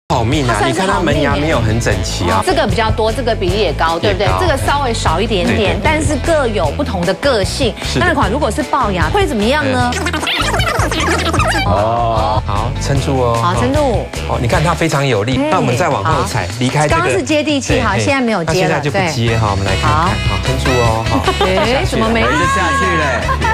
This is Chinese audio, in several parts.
好命啊！你看他门牙没有很整齐啊， 这个比较多，这个比例也高，对不对？这个稍微少一点点，但是各有不同的个性。那款如果是龅牙会怎么样呢？ 哦，好，撑住哦。 好，撑住。 哦，你看它非常有力。那我们再往后踩，离开这个。 刚刚是接地气，好，现在没有接了， 现在就不接哈。我们来看看，好，撑住哦。好， 哎，怎么没力下去嘞？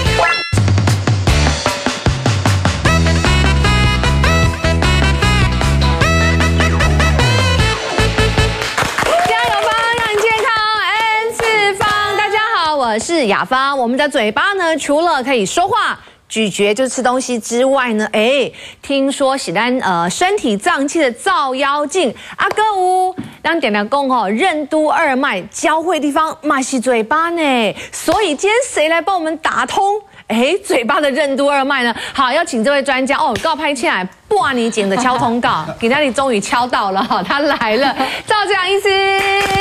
我是雅芳，我们的嘴巴呢，除了可以说话、咀嚼，就是吃东西之外呢，听说是咱身体脏器的照妖镜，阿哥有咱点点讲吼，任督二脉交汇的地方嘛是嘴巴呢，所以今天谁来帮我们打通？嘴巴的任督二脉呢？好，要请这位专家哦，告拍起来，半年前的敲通告，给那里终于敲到了哈，他来了，赵志阳医师。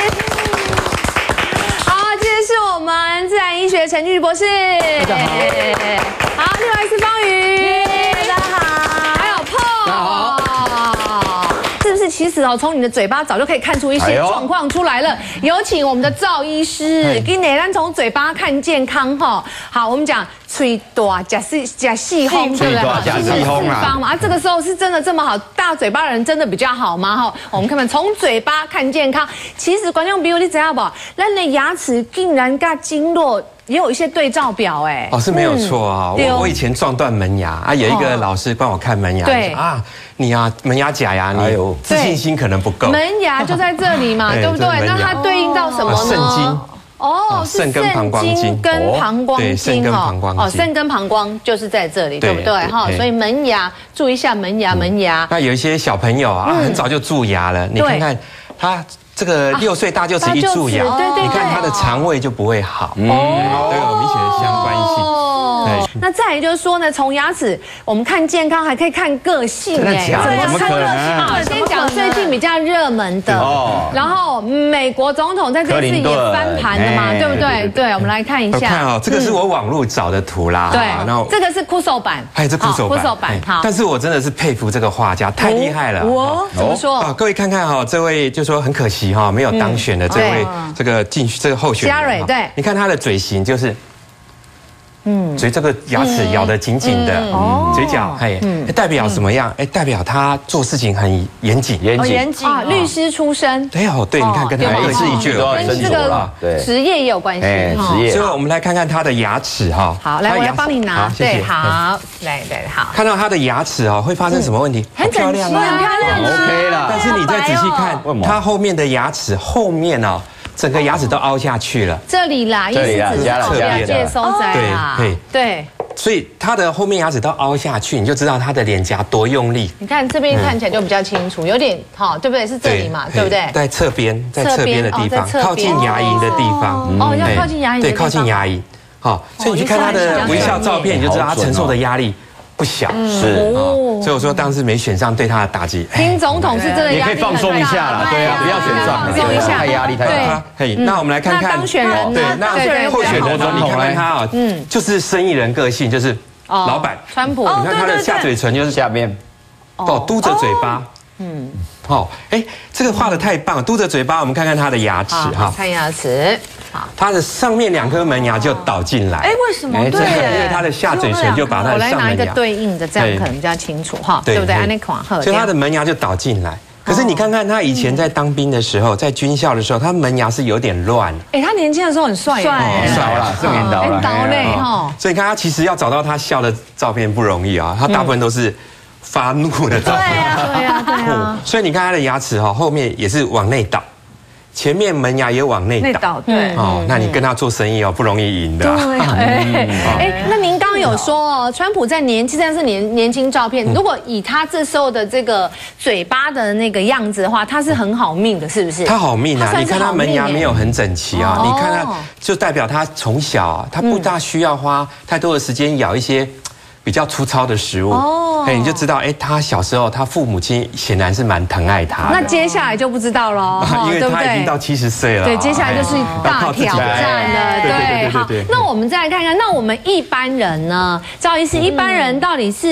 这是我们自然医学陈俊博士，好，另外是方瑜，大家好，还有碰，大家好，是不是？其实哦，从你的嘴巴早就可以看出一些状况出来了。有请我们的赵医师，给你咱从嘴巴看健康哈。好，我们讲嘴大假细风，对不对？ 假细风啊，这个时候是真的这么好？大嘴巴的人真的比较好吗？哈，我们看从嘴巴看健康，其实观众朋友你知道不？咱的牙齿竟然跟经络。 也有一些对照表哦， 是没有错啊。我以前撞断门牙啊，有一个老师帮我看门牙，对啊，你啊门牙假牙，你自信心可能不够。 门牙就在这里嘛，对不对？那它对应到什么呢？ 肾经。 哦， 肾跟膀胱经跟膀胱经肾跟膀胱哦，肾跟膀胱就是在这里，对不对？哈，所以门牙注意一下门牙，门牙。 那有一些小朋友啊，很早就蛀牙了，你看看他。 这个6岁大臼齿一蛀牙，你看他的肠胃就不会好，都有明显的相关性。 那再来就是说呢，从牙齿我们看健康，还可以看个性哎， 怎么可能？ 先讲最近比较热门的，然后美国总统在这次也翻盘了嘛，对不对？对，我们来看一下。 看哦，这个是我网络找的图啦。 对，这个是酷手版， 这酷手版。好，但是我真的是佩服这个画家，太厉害了。 我怎么说？ 各位看看哈，这位就说很可惜。 没有当选的这位这个候选人， 嘉蕊，对， 你看他的嘴型就是，所以这个牙齿咬得紧紧的，嘴角，代表什么样？代表他做事情很严谨， 严谨啊，律师出身， 对，你看跟他个性就有跟这个职业也有关系， 职业。所以我们来看看他的牙齿哈， 好，来，我来帮你拿，对，好，来，好， 看到他的牙齿啊，会发生什么问题？ 很漂亮啊，很漂亮 ，OK 了。 但是你再仔细看，他后面的牙齿后面哦。 整个牙齿都凹下去了， 这里啦，意思只是侧边接收在啦，对， 所以它的后面牙齿都凹下去，你就知道它的脸颊多用力。 你看这边看起来就比较清楚，有点好，对不对？是这里嘛，对不对？ 在侧边，在侧边的地方，靠近牙龈的地方。 哦，要靠近牙龈。对， 靠近牙龈。好，所以你去看他的微笑照片，你就知道他承受的压力。 不小是，所以我说当时没选上对他的打击。 听总统是真的压力很大， 也可以放松一下啦，对啊，不要选上， 放松一下， 太压力太大。 嘿，那我们来看看当选人呢？ 那候选人总统来他啊，就是生意人个性，就是老板川普。 你看他的下嘴唇就是下边， 嘟着嘴巴，这个画的太棒了，嘟着嘴巴，我们看看他的牙齿哈， 看牙齿。 它的上面2颗门牙就倒进来， 为什么？对， 因为它的下嘴唇就把它的上门牙。 我来拿一个对应的，这样可能比较清楚哈，对不对？ 所以它的门牙就倒进来。可是你看看他以前在当兵的时候，在军校的时候，他门牙是有点乱。 他年轻的时候很帅， 帅了，正面刀了， 刀嘞哈。 所以你看他其实要找到他笑的照片不容易啊，他大部分都是发怒的照片。 对啊。所以你看他的牙齿哈，后面也是往内倒。 前面门牙也往内倒， 对那你跟他做生意不容易赢的。 那您刚刚有说川普在年轻照片，如果以他这时候的这个嘴巴的那个样子的话，他是很好命的，是不是？ 他好命啊！你看他门牙没有很整齐啊，你看他就代表他从小他不大需要花太多的时间咬一些比较粗糙的食物。你就知道，他小时候他父母亲显然是蛮疼爱他的。 那接下来就不知道了， 因为他已经到70岁了。 对，接下来就是大挑战了。对，好，那我们再来看看，那我们一般人呢？赵医师，一般人到底是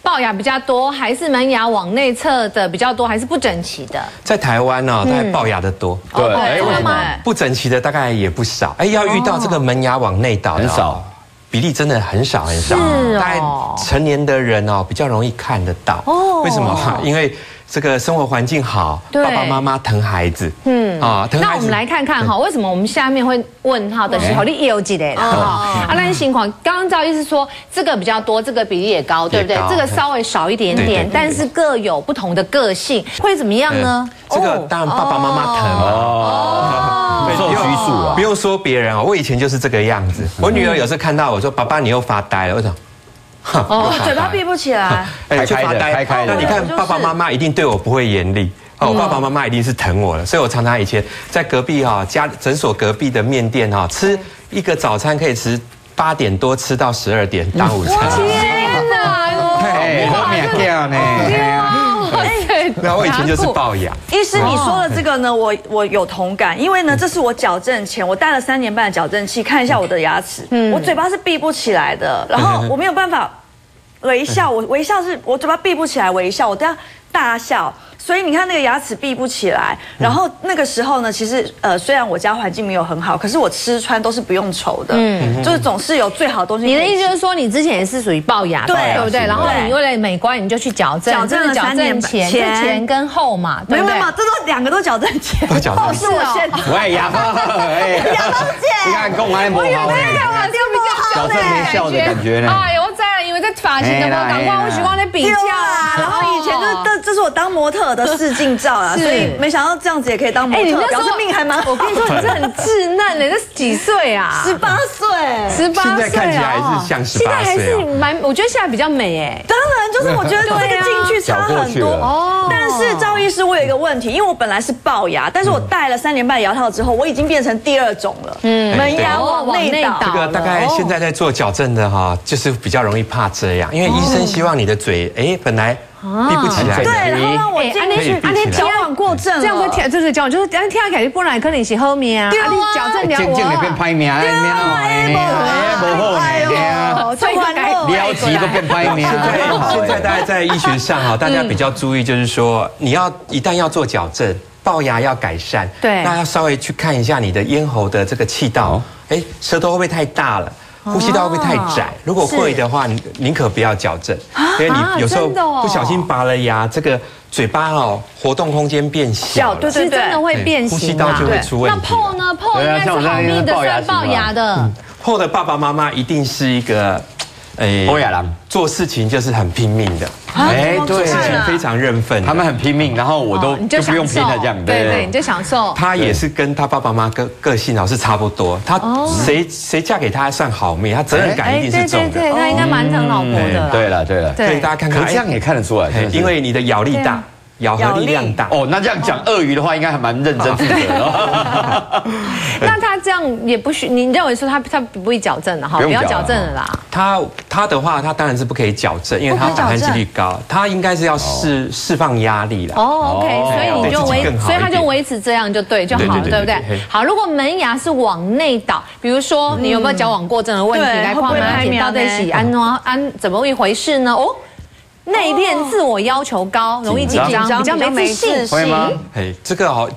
龅牙比较多，还是门牙往内侧的比较多，还是不整齐的？ 在台湾呢，大概龅牙的多， 对， 为什么？ 不整齐的大概也不少。哎，要遇到这个门牙往内倒的很少。 比例真的很少很少，大概成年的人哦比较容易看得到。为什么？因为这个生活环境好，爸爸妈妈疼孩子。疼孩子。 那我们来看看哈，为什么我们下面会问号的时候，你有几类啦？那情况，刚刚赵医师说这个比较多，这个比例也高，对不对？这个稍微少一点点，但是各有不同的个性，会怎么样呢？ 这个当然爸爸妈妈疼哦。 受拘束啊！ 不用说别人哦，我以前就是这个样子。我女儿有时候看到我说：“爸爸，你又发呆了。”我想， 嘴巴闭不起来， 就发呆。那你看爸爸妈妈一定对我不会严厉。我爸爸妈妈一定是疼我的，所以我常常以前在隔壁家诊所隔壁的面店吃一个早餐可以吃8点多吃到12点当午餐。 天哪！ 好命叫呢。 那我以前就是龅牙。 医师，你说的这个呢，我有同感，因为呢，这是我矫正前我戴了3年半的矫正器，看一下我的牙齿，我嘴巴是闭不起来的，然后我没有办法微笑，我微笑是我嘴巴闭不起来微笑，我都要大笑。所以你看那个牙齿闭不起来，然后那个时候呢，其实虽然我家环境没有很好，可是我吃穿都是不用愁的，就是总是有最好的东西。 你的意思就是说，你之前也是属于龅牙，对不对？然后你为了美观，你就去矫正， 矫正了3年前跟后嘛，对不对？ 没有，这都2个都矫正前，后是我现在。 喂，牙膏， 牙膏姐， 你看公安不好，矫正没效的感觉呢。 哎呦，我在因为这发型怎么赶快，我喜欢在比较啊。然后以前这是我当模特的试镜照啊，所以没想到这样子也可以当模特，表示命还蛮好。 我跟你说，你这很稚嫩嘞，这几岁啊 ？18岁 ，18岁现在看起来还是像18岁。 现在还是我觉得现在比较美哎。 当然，就是我觉得这个进去差很多哦。但是赵医师，我有一个问题，因为我本来是龅牙，但是我戴了3年半牙套之后，我已经变成第2种了，门牙往内倒。 这个大概现在在做矫正的就是比较容易怕这样，因为医生希望你的嘴本来闭不起来， 对，然后让我进矫枉过正， 这样会听就是矫，就是听起来本来可能是好命啊，你矫正了渐渐的变歹命，不好命， 所以了急都变歹命。 现在大家在医学上大家比较注意，就是说你一旦要做矫正，龅牙要改善， 对， 那要稍微去看一下你的咽喉的这个气道，舌头会不会太大了？呼吸道会不会太窄？如果会的话，宁可不要矫正，因为你有时候不小心拔了牙，这个嘴巴活动空间变小， 对，真的会变形， 呼吸道就会出问题。 那PO呢？PO应该是好命的，算龅牙的。 PO的爸爸妈妈一定是一个。 欧亚郎做事情就是很拼命的， 对， 事情非常认份， 他们很拼命，然后我都就不用拼了这样， 对，你就享受。 他也是跟他爸爸妈妈个性是差不多，他谁嫁给他算好命，他责任感一定是重的， 对，他应该蛮疼老婆的。 对了， 所以大家看看， 这样也看得出来， 因为你的咬力大。咬合力量大那这样讲鳄鱼的话，应该还蛮认真负责的。 那他这样也不许，你认为说他不会矫正的哈，不要矫正了啦。 他的话，他当然是不可以矫正，因为他反弹几率高，他应该是要释放压力了。 OK， 所以你就所以他就维持这样就对就好了，对不对？好，如果门牙是往内倒，比如说你有没有矫枉过正的问题？来，看门牙到底是怎么一回事呢？内敛、自我要求高，容易紧张，比较没自信。 会吗？ 这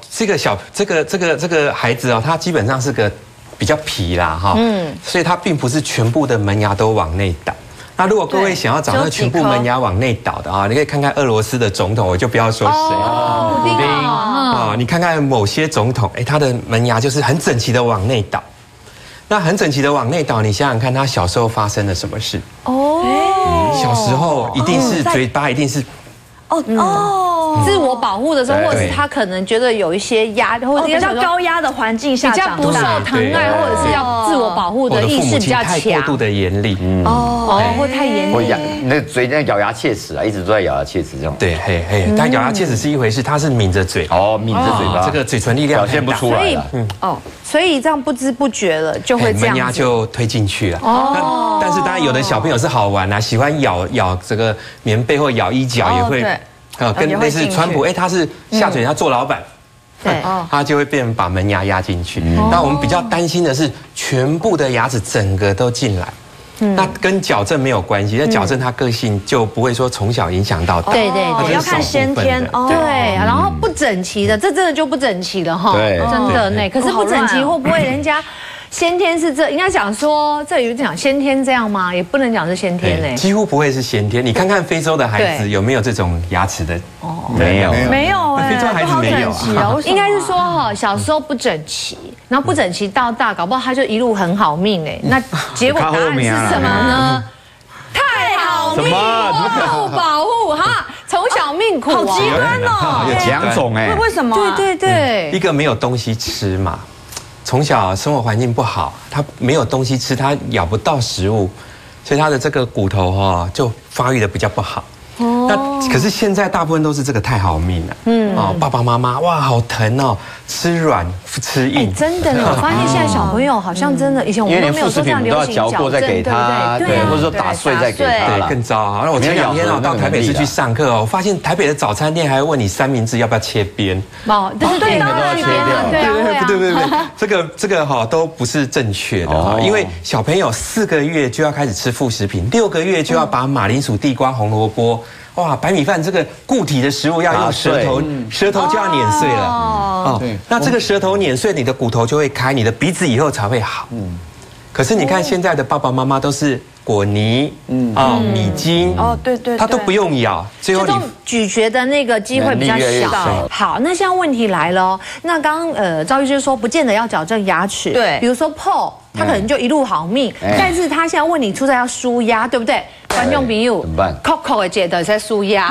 个孩子他基本上是个比较皮啦所以他并不是全部的门牙都往内倒。那如果各位想要找到全部门牙往内倒的你可以看看俄罗斯的总统，我就不要说谁普丁你看看某些总统，他的门牙就是很整齐的往内倒。那很整齐的往内倒，你想想看，他小时候发生了什么事？小时候一定是嘴巴一定是自我保护的时候，或者是他可能觉得有一些压，或者比较高压的环境下， 比较不受疼爱，或者是要自我保护的意识比较强， 过度的严厉， 或太严厉， 那嘴在咬牙切齿一直都在咬牙切齿这种。 对，但咬牙切齿是一回事，他是抿着嘴， 抿着嘴巴， 这个嘴唇力量表现不出来了。 所以这样不知不觉了就会这样， 门牙就推进去了。但是当然有的小朋友是好玩喜欢咬这个棉被或咬衣角也会。跟类似川普，他是下嘴，他做老板， 对， 他就会变成把门牙压进去。那我们比较担心的是，全部的牙齿整个都进来， 那跟矫正没有关系，那矫正他个性就不会说从小影响到大。 对对对， 要看先天哦。 对，然后不整齐的，这真的就不整齐了哈。 对， 真的那可是不整齐会不会人家？先天是这，应该讲说，这有讲先天这样吗？也不能讲是先天嘞， 几乎不会是先天。你看看非洲的孩子有没有这种牙齿的？ 哦，没有哎， 非洲孩子没有啊。 应该是说哈，小时候不整齐，然后不整齐到大，搞不好他就一路很好命哎。那结果答案是什么呢？太好命，过度保护哈，从小命苦， 好极端哦， 有两种哎， 为什么？ 对对对， 一个没有东西吃嘛。从小生活环境不好，他没有东西吃，他咬不到食物，所以他的这个骨头哈就发育的比较不好。那可是现在大部分都是这个太好命了，爸爸妈妈哇好疼哦，吃软吃硬。 真的呢，我发现现在小朋友好像真的，以前我们都没有说这样流行矫正， 对不对？或者说打碎再给他， 对，更糟啊。那我前2天到台北市去上课哦，我发现台北的早餐店还会问你三明治要不要切边。 哦，对，当然切掉， 对，这个哈都不是正确的哈，因为小朋友4个月就要开始吃副食品，6个月就要把马铃薯、地瓜、红萝卜。哇，白米饭这个固体的食物要用舌头就要碾碎了哦。那这个舌头碾碎，你的骨头就会开，你的鼻子以后才会好。可是你看现在的爸爸妈妈都是果泥米筋对， 他都不用咬，最后你咀嚼的那个机会比较小。好，那现在问题来了，那刚赵医师说不见得要矫正牙齿， 对， 比如说Paul，他可能就一路好命，但是他现在问你出在要梳牙，对不对？观众朋友怎么办 ？Coco 的姐的在梳牙。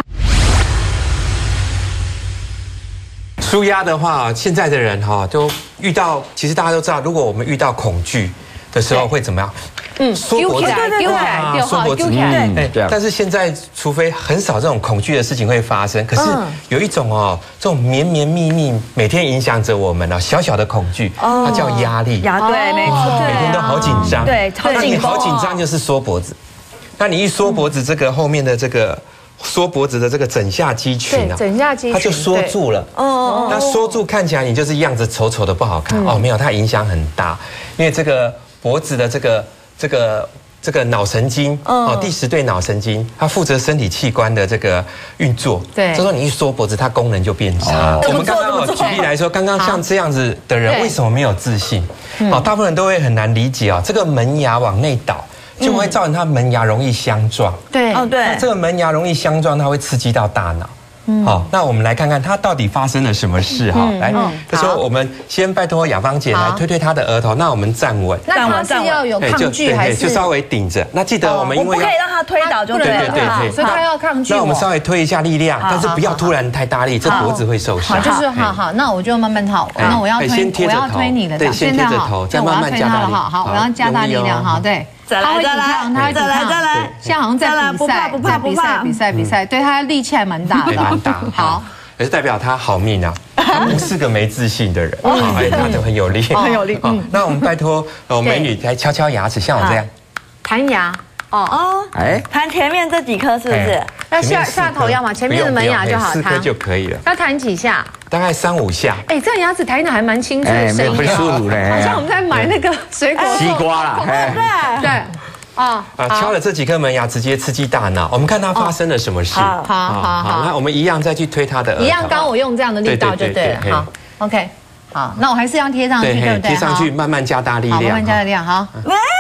舒压的话，现在的人哈都遇到，其实大家都知道，如果我们遇到恐惧的时候会怎么样？缩脖子，缩脖子，对。但是现在，除非很少这种恐惧的事情会发生，可是有一种这种绵绵密密，每天影响着我们小小的恐惧，它叫压力。 对，没错， 每天都好紧张， 对， 那你好紧张就是缩脖子，那你一缩脖子，这个后面的这个。缩脖子的这个枕下肌群啊， 枕下肌群它就缩住了。那缩住看起来你就是样子丑丑的不好看没有，它影响很大，因为这个脖子的这个脑神经第10对脑神经，它负责身体器官的这个运作。 对， 所以说你一缩脖子，它功能就变差。我们刚刚举例来说，刚刚像这样子的人为什么没有自信？大部分人都会很难理解这个门牙往内倒。就会造成他门牙容易相撞。 对， 对， 这个门牙容易相撞，它会刺激到大脑。好，那我们来看看它到底发生了什么事哈。来，这时候我们先拜托雅芳姐来推推她的额头，那我们站稳。 那它是要有抗拒还是？ 就稍微顶着。那记得我们因为不可以让它推倒就对了。 所以它要抗拒。 那我们稍微推一下力量，但是不要突然太大力，这脖子会受伤。 好，就是好，那我就慢慢套。那我要推你的， 对，先贴着头，再慢慢加大力。 好，我要加大力量哈，对。 再来， 现在好像在比赛，对他力气还蛮大的， 蛮大。好，也是代表他好命啊，他不是个没自信的人，他就很有力， 很有力。 那我们拜托美女来敲敲牙齿，像我这样弹牙。 弹前面这几颗是不是？ 要下头要吗？前面的门牙就好 ，4颗就可以了。 要弹几下？ 大概3、5下。 这样牙齿弹的还蛮清脆的声音， 很舒服嘞。 好像我们在买那个水果西瓜啦， 对。 敲了这几颗门牙，直接刺激大脑。我们看它发生了什么事。 好， 那我们一样再去推它的额头。 一样，刚我用这样的力道就对了。好 ，OK， 好，那我还是要贴上去，对不对？ 贴上去，慢慢加大力量。 慢慢加大力量，好。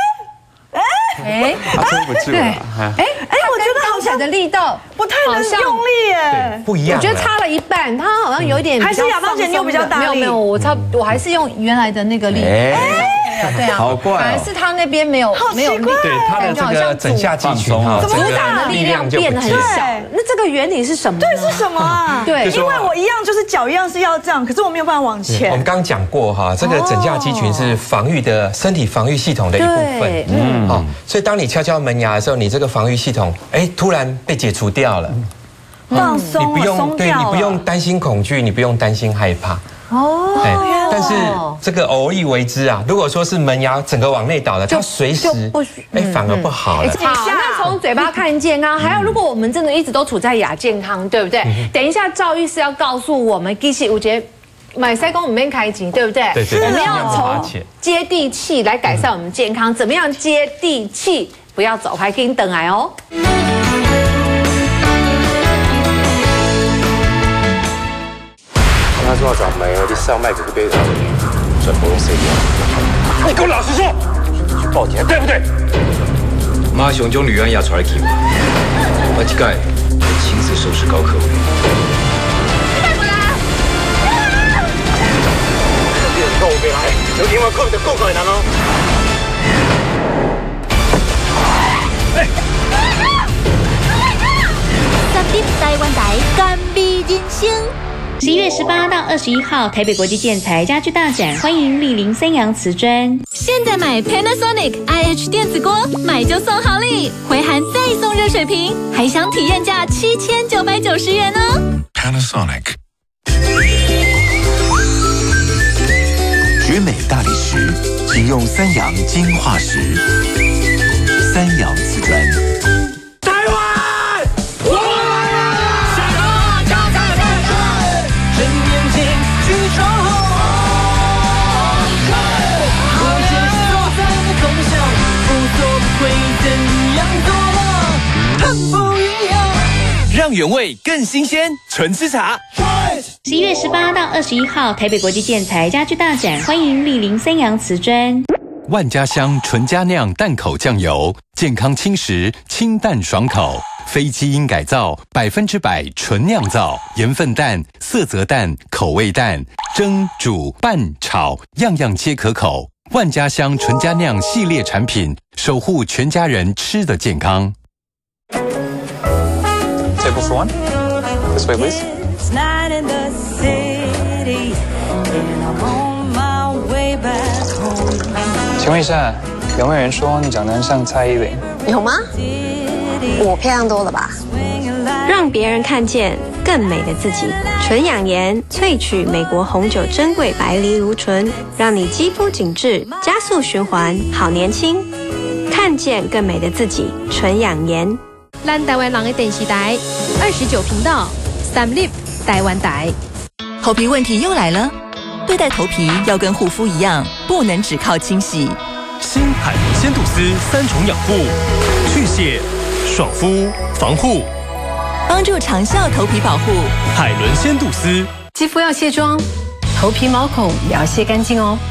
他撑不住了。 我觉得好像的力道不太能用力耶， 不一样。 我觉得差了一半，它好像有点。 还是雅芳姐你有比较大力？ 没有，我还是用原来的那个力。对啊， 好怪， 反而是他那边没有力， 对，他的这个枕下肌群阻挡的力量变得很小。那这个原理是什么？ 对，是什么啊？ 对， 因为我一样就是脚一样是要这样，可是我没有办法往前。 我们刚刚讲过哈，这个枕下肌群是身体防御系统的一部分。所以当你敲门牙的时候，你这个防御系统突然被解除掉了， 放松， 你不用担心恐惧，你不用担心害怕。但是这个偶一为之啊！如果说是门牙整个往内倒了，它随时反而不好了。 好，那从嘴巴看健康，还有如果我们真的一直都处在亚健康，对不对？等一下赵医师要告诉我们，其实我觉得买塞工我们没开机，对不对？ 对， 我们要从接地气来改善我们健康，怎么样接地气？ 不要走开，给你等来哦。 他说找没，你上麦克去背他，全部都碎掉。你给我老实说，去报警对不对？ 马上将女人押出来去嘛，我这届会亲自收拾高科伟。 你人讲有未来，就另外靠着高科的人哦。 30台湾台甘美人生。 11月18到21号，台北国际建材家具大展，欢迎莅临三洋瓷砖。 现在买 Panasonic IH 电子锅，买就送好礼，回函再送热水瓶，还享体验价7990元哦。 Panasonic。绝美大理石，请用三洋精化石。三洋瓷砖。 台湾，我来了！下个高山的战士，正面前举手。我接受在空想，无所不会怎样做了，很不一样。让原味更新鲜，纯吃茶。 11月18到21号，台北国际建材家具大展，欢迎莅临三洋瓷砖。 万家香纯佳酿淡口酱油，健康轻食，清淡爽口，非基因改造，100%纯酿造，盐分淡、色泽淡、口味淡，蒸、煮、拌、炒，样样皆可口。万家香纯佳酿系列产品，守护全家人吃的健康。 Table for one. This way, please. way back home. 请问一下，有没有人说你长得像蔡依林？ 有吗？我漂亮多了吧？ 让别人看见更美的自己。纯养颜萃取美国红酒珍贵白藜芦醇，让你肌肤紧致，加速循环，好年轻。看见更美的自己，纯养颜。 咱台湾人的电视台29频道，3立台湾台。 头皮问题又来了，对待头皮要跟护肤一样，不能只靠清洗。 新海伦仙度丝3重养护，去屑、爽肤、防护， 帮助长效头皮保护。 海伦仙度丝。 肌肤要卸妆，头皮毛孔也要卸干净哦。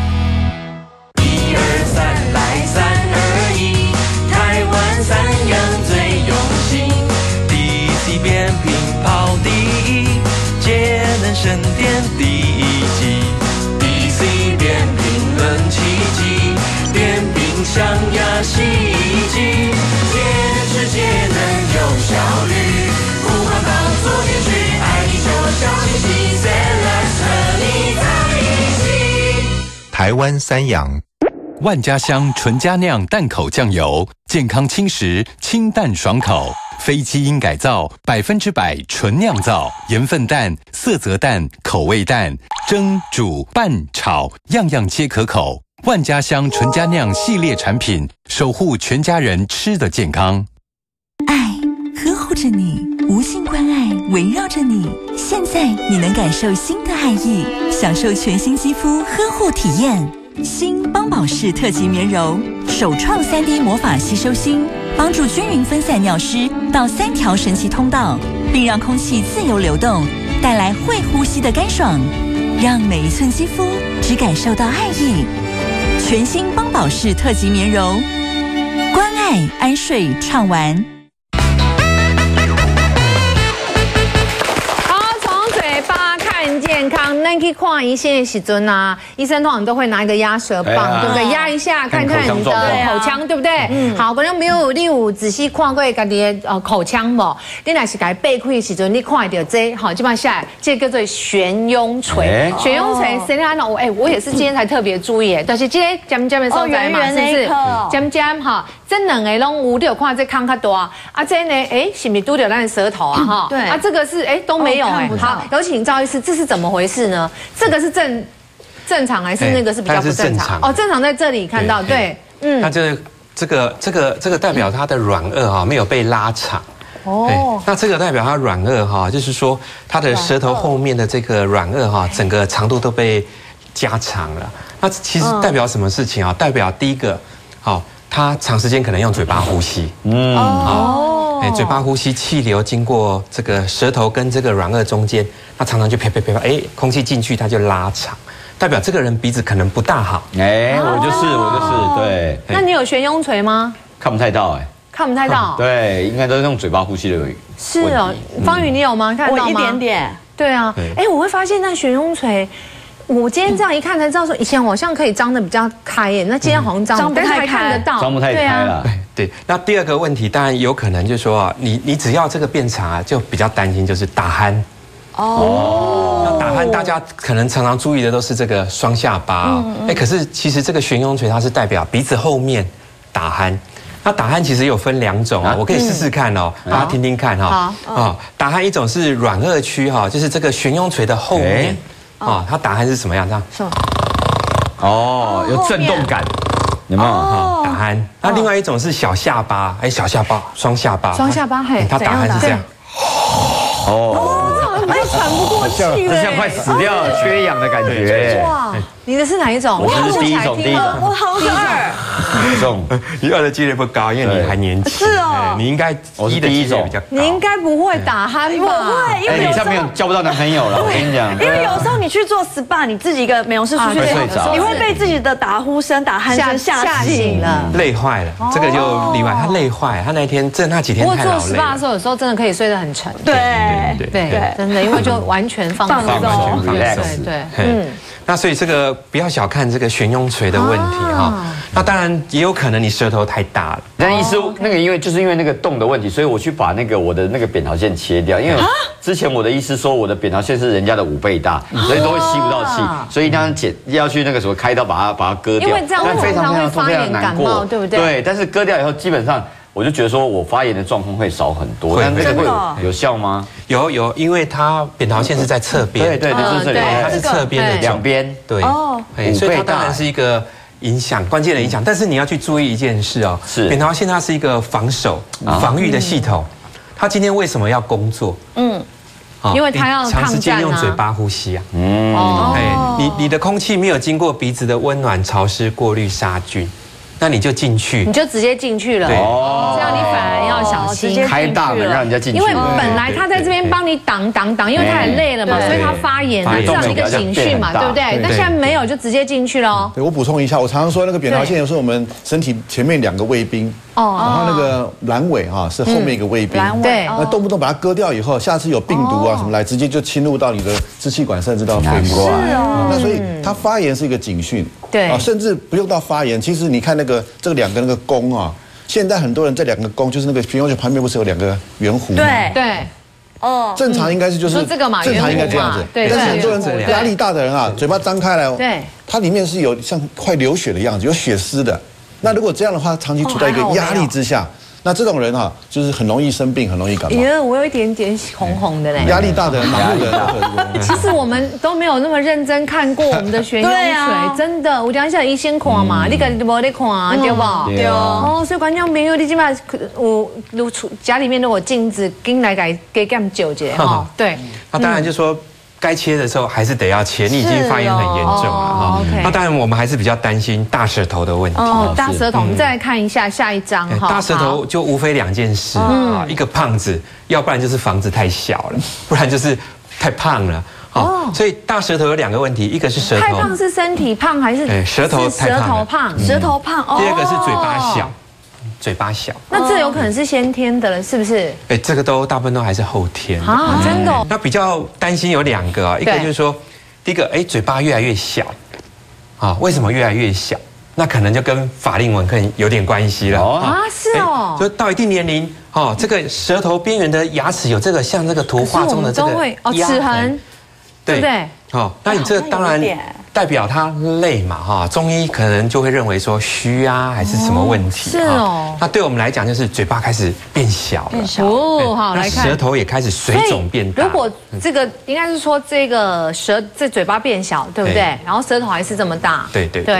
1、2、3，来3、2、1，台湾三洋最用心。DC 变频跑第一，节能省电第1季。DC 变频冷气机，电冰箱、压洗衣机，节能节能有效率，不环保做电去，爱地球小清新 ，Let's 和你在一起。 台湾三洋。 万家香纯佳酿淡口酱油，健康轻食，清淡爽口，非基因改造，100%纯酿造，盐分淡、色泽淡、口味淡，蒸、煮、拌、炒，样样皆可口。万家香纯佳酿系列产品，守护全家人吃的健康。 爱呵护着你，无性关爱围绕着你。现在你能感受新的爱意，享受全新肌肤呵护体验。新邦宝适特级棉柔，首创3D 魔法吸收芯，帮助均匀分散尿湿到3条神奇通道，并让空气自由流动，带来会呼吸的干爽，让每一寸肌肤只感受到爱意。全新邦宝适特级棉柔，关爱安睡畅玩。 健康，那去看医生的时阵啊，医生通常都会拿一个压舌棒，对不对？压一下，看看你的口腔，对不对？好，可能没有你有仔细看过家己的口腔不？你若是给拔开的时阵，你看到这好，基本上下来，这叫做悬雍垂。悬雍垂，谁来呢？我也是今天才特别注意，但是今天尖尖的所在嘛，是不是？尖尖哈，这两个拢有，你有看这腔较大啊？这呢，是不是拄到咱的舌头啊？哈，对啊，这个是都没有好，有请赵医师，这是怎么回事呢？这个是正常还是那个是比较不正常？哦，正常在这里看到，对， 那这个代表它的软腭哈没有被拉长。哦，那这个代表它软腭哈，就是说它的舌头后面的这个软腭哈，整个长度都被加长了。那其实代表什么事情啊？代表第一个，好， 他长时间可能用嘴巴呼吸，嘴巴呼吸，气流经过这个舌头跟这个软腭中间，那常常就啪，空气进去它就拉长，代表这个人鼻子可能不大好。 我就是对。 那你有悬雍垂吗？ 看不太到看不太到。 对，应该都是用嘴巴呼吸的而已。 是哦，方宇你有吗？看得到吗？ 我一点点。 对啊，我会发现那悬雍垂。我今天这样一看才知道，说以前我好像可以张得比较开耶，那今天好像张不太看得到， 张不太开了。 对，那第二个问题当然有可能就是说你只要这个变长啊，就比较担心就是打鼾。那打鼾大家可能常常注意的都是这个双下巴，可是其实这个悬雍垂它是代表鼻子后面打鼾。那打鼾其实有分2种我可以试试看大家听听看打鼾一种是软腭区就是这个悬雍垂的后面。它打鼾是什么样？这样有震动感，有没有？ 打鼾。那另外一种是小下巴，小下巴，双下巴，它打鼾是这样。 喘不过气了， 这像快死掉了，缺氧的感觉。 哇，你的是哪一种？ 我是第一种， 我好是2。 你2的几率不高，因为你还年轻。 是哦， 你应该1的几率比较高。 你应该不会打鼾吧？ 我会，因为你上面交不到男朋友了，我跟你讲。 因为有时候你去做 SPA， 你自己一个美容师出去，你会被自己的打呼声、打鼾声吓醒了， 累坏了。这个就例外，他累坏，他那几天太劳累了。 不过做 SPA 的时候，有时候真的可以睡得很沉。 对， 真的，因为就完全放松，对。 那所以这个不要小看这个悬雍垂的问题那当然也有可能你舌头太大了。 那医师那个因为那个洞的问题，所以我去把我的那个扁桃腺切掉，因为之前我的医师说我的扁桃腺是人家的5倍大，所以都会吸不到气，所以当然要去那个什么开刀把它割掉， 因为这样非常痛，非常难过，对不对？ 对，但是割掉以后基本上。我就觉得说我发炎的状况会少很多，但这个会有效吗？ 有，因为它扁桃腺是在侧边， 对，就是这里， 它是侧边的 2边， 对，所以它当然是一个影响关键的影响。但是你要去注意一件事是扁桃腺它是一个防御的系统，它今天为什么要工作？ 因为它要长时间用嘴巴呼吸你的空气没有经过鼻子的温暖、潮湿、过滤、杀菌。那你就进去， 你就直接进去了，这样你反而要小心， 开大门让人家进去。 因为本来他在这边帮你挡，因为他很累了嘛，所以他发炎的这样一个情绪嘛，对不对？但现在没有，就直接进去了。 对，我补充一下，我常常说那个扁桃腺有时候我们身体前面2个卫兵，然后那个阑尾是后面一个卫兵， 对， 那动不动把它割掉以后，下次有病毒什么来，直接就侵入到你的支气管，甚至到肺部。那所以它发炎是一个警讯， 对， 甚至不用到发炎，其实你看这2个那个弓现在很多人这2个弓就是那个悬雍垂旁边不是有2个圆弧吗？ 对， 正常应该是就是这个嘛， 正常应该这样子， 对。 但是很多人压力大的人嘴巴张开来对， 它里面是有像快流血的样子，有血丝的。那如果这样的话，长期处在一个压力之下，那这种人就是很容易生病，很容易感冒。 我有一点点红红的嘞。 压力大的人、忙碌的人。 其实我们都没有那么认真看过我们的悬雍垂，真的。我讲一下医生看嘛，你个没得看，对不？ 对哦。 所以观众朋友，你起码家里面如果镜子进来给减纠结对。 那当然就说。该切的时候还是得要切，你已经发炎很严重了那当然我们还是比较担心大舌头的问题。 大舌头，我们再来看一下下一张大舌头就无非2件事一个胖子，要不然就是房子太小了，不然就是太胖了。所以大舌头有2个问题，一个是舌头太胖是身体胖还是舌头胖？舌头胖。 第2个是嘴巴小， 那这有可能是先天的了，是不是？ 这个大部分都还是后天真的。 那比较担心有2个一个就是说，第一个嘴巴越来越小为什么越来越小？那可能就跟法令纹可能有点关系了是就到一定年龄这个舌头边缘的牙齿有这个像这个图画中的这个齿痕，对不对？ 那你这当然代表他累嘛中医可能就会认为说虚还是什么问题那对我们来讲就是嘴巴开始变小了好来看舌头也开始水肿变大。 如果这个应该是说这个这嘴巴变小，对不对？然后舌头还是这么大， 对。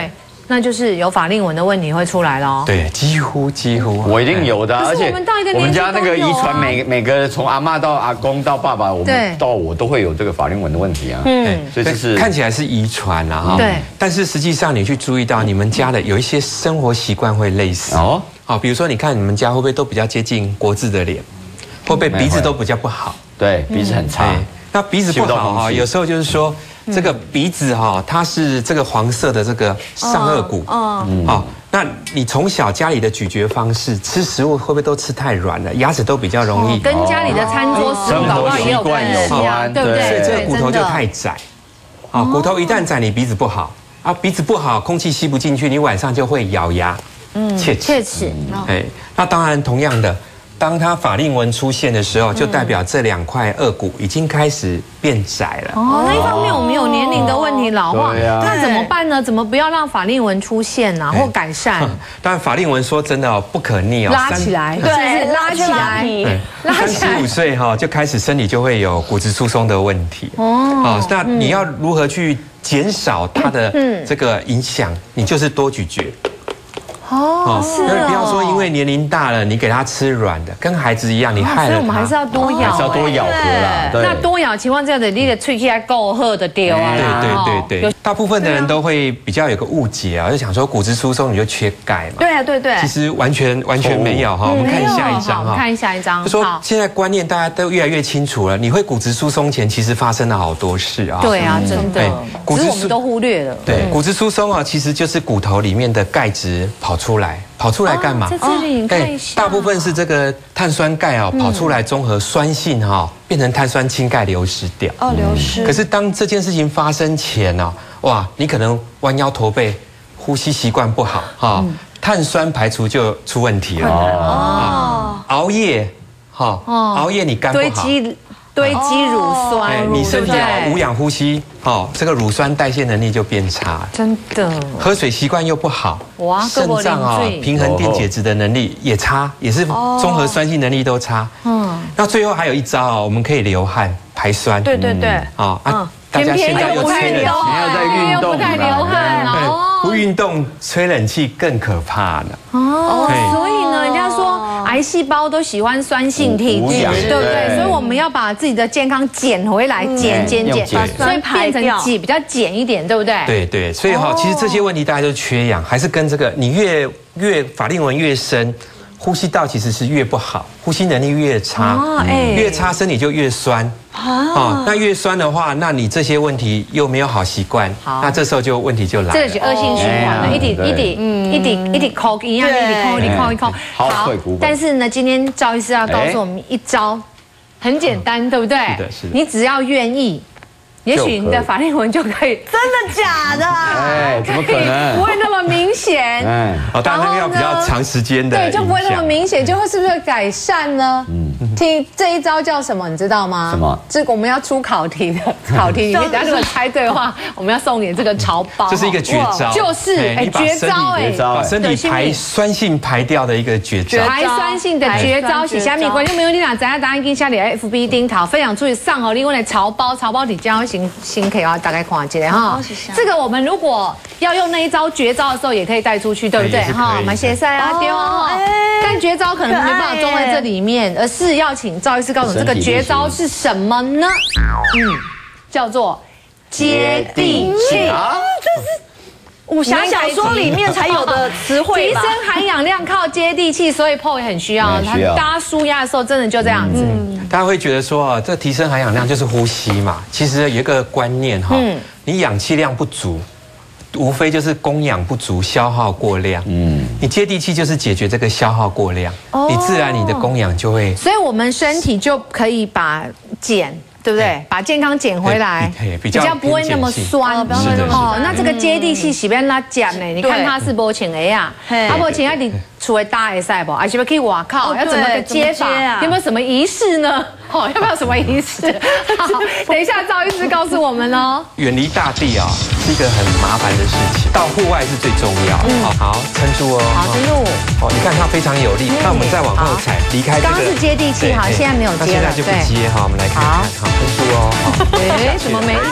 那就是有法令纹的问题会出来咯。 对，几乎。 我一定有的，而且我们家那个遗传每个从阿嬷到阿公到爸爸，我们到我都会有这个法令纹的问题啊。所以这是看起来是遗传啊， 对。 但是实际上你去注意到你们家的有一些生活习惯会类似哦。好，比如说你看你们家会不会都比较接近国字的脸，会不会鼻子都比较不好？ 对，鼻子很差。 那鼻子不好哈，有时候就是说这个鼻子哈，它是这个黄色的这个上颚骨，那你从小家里的咀嚼方式，吃食物会不会都吃太软了？牙齿都比较容易跟家里的餐桌食物搞不好也有关系啊，对不对？ 所以这个骨头就太窄，骨头一旦窄，你鼻子不好啊，鼻子不好，空气吸不进去，你晚上就会咬牙，切齿。那当然同样的。当它法令纹出现的时候，就代表这2块颚骨已经开始变窄了。 那一方面我们有年龄的问题，老化，那怎么办呢？怎么不要让法令纹出现呢？或改善？ 当然，法令纹说真的哦，不可逆哦， 拉起来，对，拉起来 ，35岁就开始身体就会有骨质疏松的问题。那你要如何去减少它的这个影响？你就是多咀嚼。 是不要说因为年龄大了，你给他吃软的，跟孩子一样，你害了他。 所以我们还是要多咬， 还是要多咬合啦。 那多咬情况这样子，你的喙齿还够厚的丢啊。 对，大部分的人都会比较有个误解啊，就想说骨质疏松你就缺钙嘛。 对。 其实完全没有哈。我们看下一张哈。 看下一张。 就说现在观念大家都越来越清楚了，你会骨质疏松前，其实发生了好多事啊。 对啊，真的。只是我们都忽略了。 对，骨质疏松其实就是骨头里面的钙质跑出来干嘛？ 在这里你看一下， 大部分是这个碳酸钙跑出来中和酸性变成碳酸氢钙流失掉。 流失。 可是当这件事情发生前你可能弯腰驼背，呼吸习惯不好碳酸排除就出问题了。熬夜你肝不好。 堆积乳酸， 你身体无氧呼吸，这个乳酸代谢能力就变差。 真的， 喝水习惯又不好，肾脏平衡电解质的能力也差，也是综合酸性能力都差。那最后还有一招我们可以流汗排酸。 对。 大家现在又吹冷气， 又不太流汗不运动吹冷气更可怕了。 所以呢，人家说癌细胞都喜欢酸性体质，对不对？所以我们要把自己的健康捡回来，减，所以变成比较减一点，对不对？ 对，所以其实这些问题大家都缺氧，还是跟这个你越法令纹越深，呼吸道其实是越不好，呼吸能力越差，越差身体就越酸。那越酸的话，那你这些问题又没有好习惯，那这时候就问题就来了。 这是恶性循环了，一滴抠一样，一滴抠。好，但是呢，今天赵医师要告诉我们一招，很简单，对不对？是的。你只要愿意。也许你的法令纹就可以， 真的假的？ 怎么可能？ 不会那么明显。 当然要比较长时间的， 对，就不会那么明显，就会是不是改善呢？听这一招叫什么？你知道吗？ 什么？ 这个我们要出考题的，考题里面，大家如果猜对的话，我们要送你这个潮包。 这是一个绝招， 就是绝招把身体排酸性排掉的一个绝招。 排酸性的绝招是虾米？观众朋友，你哪知道答案跟下里 FB 顶头分享出去上好，另外的潮包底教新可以大概看一下哈。这个我们如果要用那一招绝招的时候，也可以带出去，对不对？哈，蛮写晒啊丢哈。但绝招可能没办法装在这里面，而是要请赵医师告诉我们这个绝招是什么呢？叫做接地气。 这是武侠小说里面才有的词汇吧？ 提升含氧量靠接地气，所以 PO 也很需要。大家舒压的时候，真的就这样子。 大家会觉得说这提升含氧量就是呼吸嘛，其实有一个观念你氧气量不足，无非就是供氧不足，消耗过量。你接地气就是解决这个消耗过量，你自然你的供氧就会。 所以我们身体就可以对不对？把健康捡回来，比较不会那么酸。那这个接地气是要哪讲呢？你看它是无请的呀，无请你除了搭会赛不？还是要去外靠？要怎么个接法？有没有什么仪式呢？要不要什么仪式？好，等一下赵医师告诉我们哦。 远离大地是一个很麻烦的事情，到户外是最重要。好，撑住哦。 好，撑住。 你看它非常有力。那我们再往后踩，离开这个。 刚刚是接地气，好，现在没有接了。 那现在就不接，好，我们来看看。好，撑住哦。 怎么没？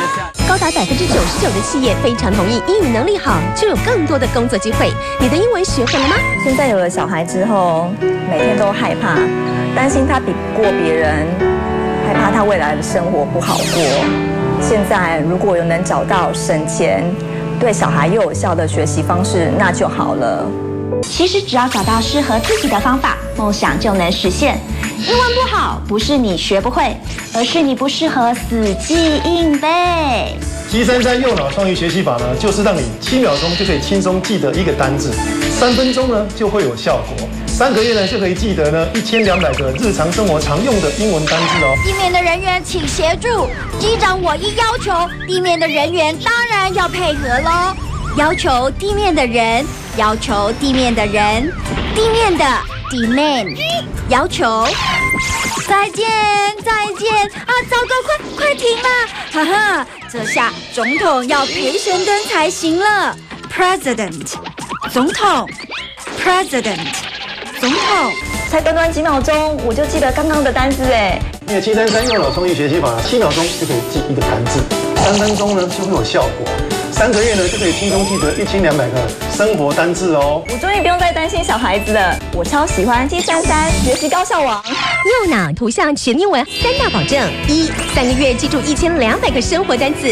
高达99%的企业非常同意，英语能力好就有更多的工作机会。你的英文学会了吗？ 现在有了小孩之后，每天都害怕，担心他比不过别人，害怕他未来的生活不好过。现在如果有能找到省钱、对小孩又有效的学习方式，那就好了。 其实只要找到适合自己的方法，梦想就能实现。英文不好，不是你学不会，而是你不适合死记硬背。 G33右脑创意学习法呢，就是让你7秒钟就可以轻松记得一个单字，3分钟呢就会有效果，3个月呢就可以记得呢1200个日常生活常用的英文单字哦。 地面的人员请协助，机长我一要求，地面的人员当然要配合喽。要求地面的人，要求地面的人，地面的 demand， 要求。再见，再见啊！糟糕，快停啦！哈哈，这下总统要陪神灯才行了。President， 总统 ，President， 总统。 才短短几秒钟，我就记得刚刚的单字哎。 因为G33右脑创意学习法，7秒钟就可以记一个单字，3分钟呢就会有效果。3个月呢就可以轻松记得1200个生活单字哦。 我终于不用再担心小孩子了，我超喜欢G33学习高效王。 右脑图像全英文3大保证：1，3个月记住1200个生活单字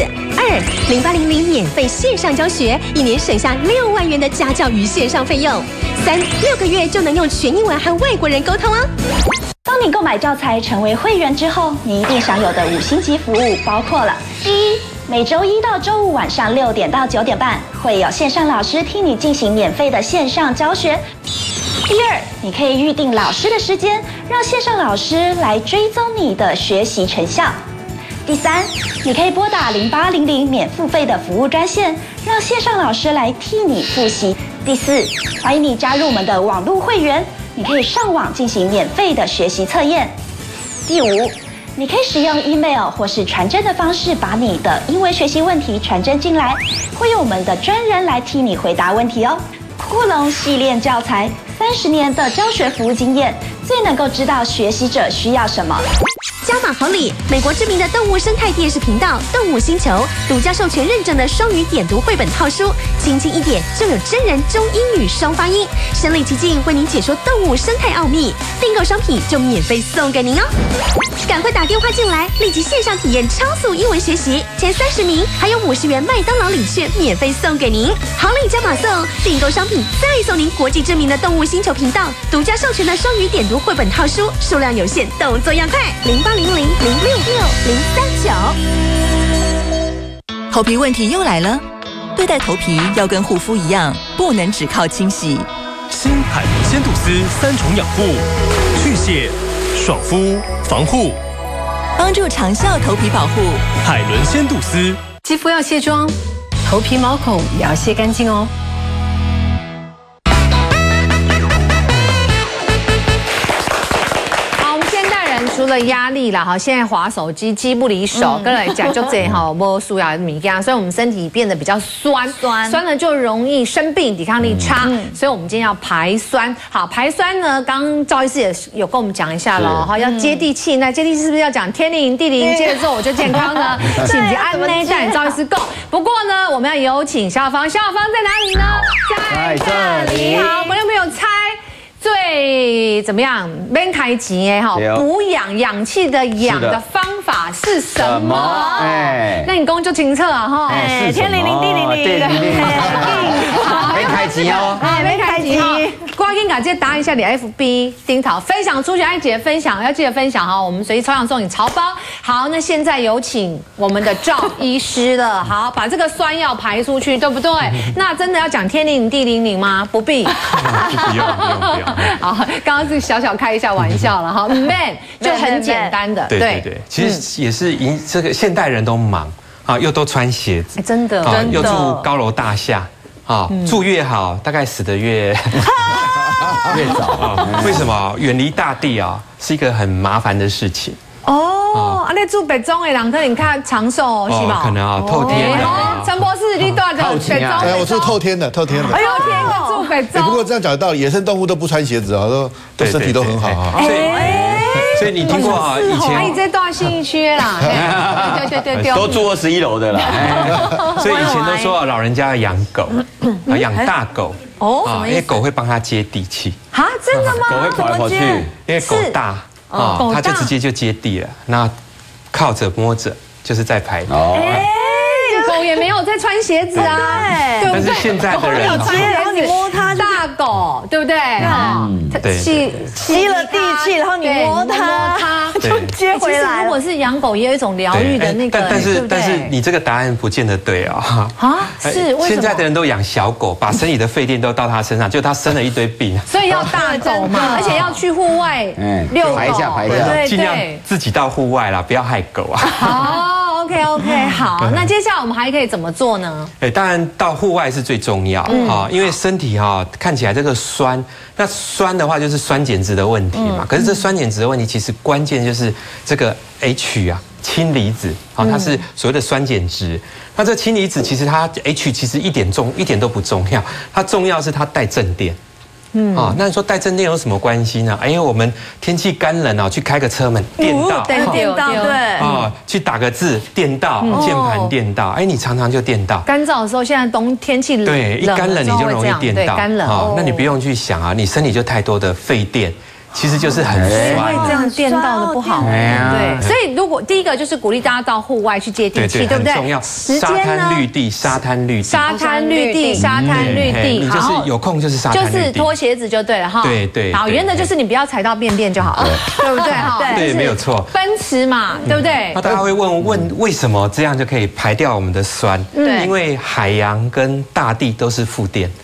；2，0800免费线上教学，1年省下6万元的家教与线上费用；3，6个月就能用全英文和外国人沟通哦。 当你购买教材成为会员之后，你一定享有的5星级服务包括了：第一，每周1到周5晚上6点到9点半，会有线上老师替你进行免费的线上教学；第二，你可以预定老师的时间，让线上老师来追踪你的学习成效；第三，你可以拨打0800免付费的服务专线，让线上老师来替你复习；第四，欢迎你加入我们的网络会员，你可以上网进行免费的学习测验；第五，你可以使用 email 或是传真的方式，把你的英文学习问题传真进来，会有我们的专人来替你回答问题哦。酷龙系列教材，30年的教学服务经验，最能够知道学习者需要什么。 加码好礼！美国知名的动物生态电视频道《动物星球》独家授权认证的双语点读绘本套书，轻轻一点就有真人中英语双发音，身临其境为您解说动物生态奥秘。订购商品就免费送给您哦！赶快打电话进来，立即线上体验超速英文学习，前30名还有50元麦当劳领券免费送给您。好礼加码送，订购商品再送您国际知名的动物星球频道独家授权的双语点读绘本套书，数量有限，动作要快！0800-066-039。 头皮问题又来了，对待头皮要跟护肤一样，不能只靠清洗。 新海伦仙度丝3重养护，去屑、爽肤、防护， 帮助长效头皮保护。 海伦仙度丝。 肌肤要卸妆，头皮毛孔也要卸干净哦。 除了压力啦，哈，现在滑手机机不离手，跟来讲就这哈，没输呀米干，所以我们身体变得比较酸了就容易生病，抵抗力差，所以我们今天要排酸。好，排酸呢，刚刚赵医师也有跟我们讲一下了，哈，要接地气。那接地气是不是要讲天灵地灵，接着做我就健康呢？请安内带赵医师够。不过呢，我们要有请小芳，小芳在哪里呢？在这里。好，我们有没有猜？最怎么样？免开钱哈，补氧氧气的氧的方法是什么？那你公就清楚啊哈！ 天灵灵地灵灵，好，免开钱哦， 免开钱哈！赶紧赶快答一下你 FB 丁桃分享出去，要记得分享，要记得分享哈！我们随意抽奖送你潮包。好，那现在有请我们的赵医师了。好，把这个酸药排出去，对不对？那真的要讲天灵地灵灵吗？不必， 不用。 好，刚刚是小小开一下玩笑了哈，man 就很简单的， 对，其实也是这个现代人都忙啊，又都穿鞋子， 真的， 又住高楼大厦啊，住越好，大概死得越早。为什么？远离大地啊，是一个很麻烦的事情。 哦，那住北中的人可能看长寿是吗？ 可能啊，透天的。 陈博士，你住在北中？ 哎，我住透天的。 哎呦天，住北中。 不过这样讲到野生动物都不穿鞋子啊，都身体都很好啊。 所所以你听过啊？以前你在大信义区啦，对， 都住21楼的啦。 所以以前都说老人家要养狗，养大狗哦， 因为狗会帮他接地气。 啊，真的吗？ 狗会跑来跑去， 因为狗大它就直接就接地了。那靠着摸着就是在排毒。 狗也没有在穿鞋子啊，对不对？ 但是现在的人有穿鞋子，你摸它，大狗，对不对？ 对， 吸了地气，然后你摸它，就接回来。 如果是养狗，也有一种疗愈的那个， 但是你这个答案不见得对啊。 是为什么？ 现在的人都养小狗，把身体的废电都到它身上，就它生了一堆病。 所以要大狗嘛，而且要去户外遛狗， 排一下， 尽量自己到户外啦，不要害狗啊。 OK， 好，那接下来我们还可以怎么做呢？ 当然到户外是最重要啊，因为身体看起来这个酸，那酸的话就是酸碱值的问题嘛。可是这酸碱值的问题，其实关键就是这个 H 啊，氢离子它是所谓的酸碱值。那这氢离子其实它 H 其实一点都不重要，它重要是它带正电。那你说带正电有什么关系呢？因为我们天气干冷去开个车门电到，对，去打个字电到，键盘电到，你常常就电到。 干燥的时候，现在天气冷， 对，一干冷你就容易电到， 干冷。 那你不用去想啊，你身体就太多的废电。其实就是很酸， 会这样电到的不好。对，所以如果第一个就是鼓励大家到户外去接地气，对不对？ 很重要。沙滩绿地，沙滩绿地， 沙滩绿地，沙滩绿地。 你就是有空就是沙滩绿地， 就是脱鞋子就对了哈。 对。 好，原则就是你不要踩到便便就好了，对不对？哈， 对，没有错。 奔驰嘛，对不对？ 那大家会问为什么这样就可以排掉我们的酸？因为海洋跟大地都是负电。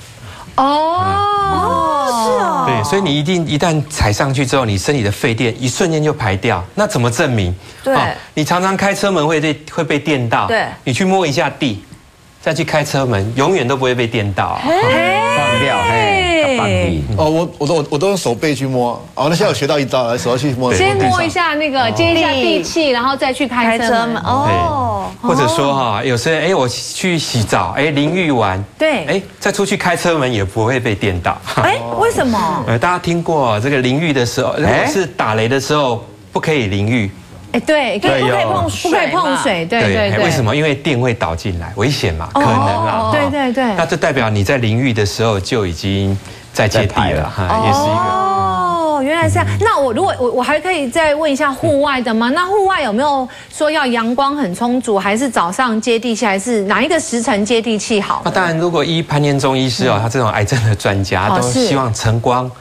对，所以你一旦踩上去之后，你身体的废电一瞬间就排掉。那怎么证明？ 对， 你常常开车门会被电到。对，你去摸一下地，再去开车门，永远都不会被电到。 放掉，放地。 我都用手背去摸。那现在我学到一招，手要去摸。 先摸一下那个，接一下地气，然后再去开车门。 或者说有时候我去洗澡，淋浴完， 对， 再出去开车门也不会被电到。 为什么？ 大家听过这个淋浴的时候，如果是打雷的时候不可以淋浴。 对，不可以碰水，对。 为什么？因为电会导进来，危险嘛，可能啊。 对。 那这代表你在淋浴的时候就已经在接地了，也是一个。 原来是这样。那我还可以再问一下户外的吗？那户外有没有说要阳光很充足，还是早上接地气，还是哪一个时辰接地气好？ 那当然，如果潘念中医师他这种癌症的专家都希望晨光。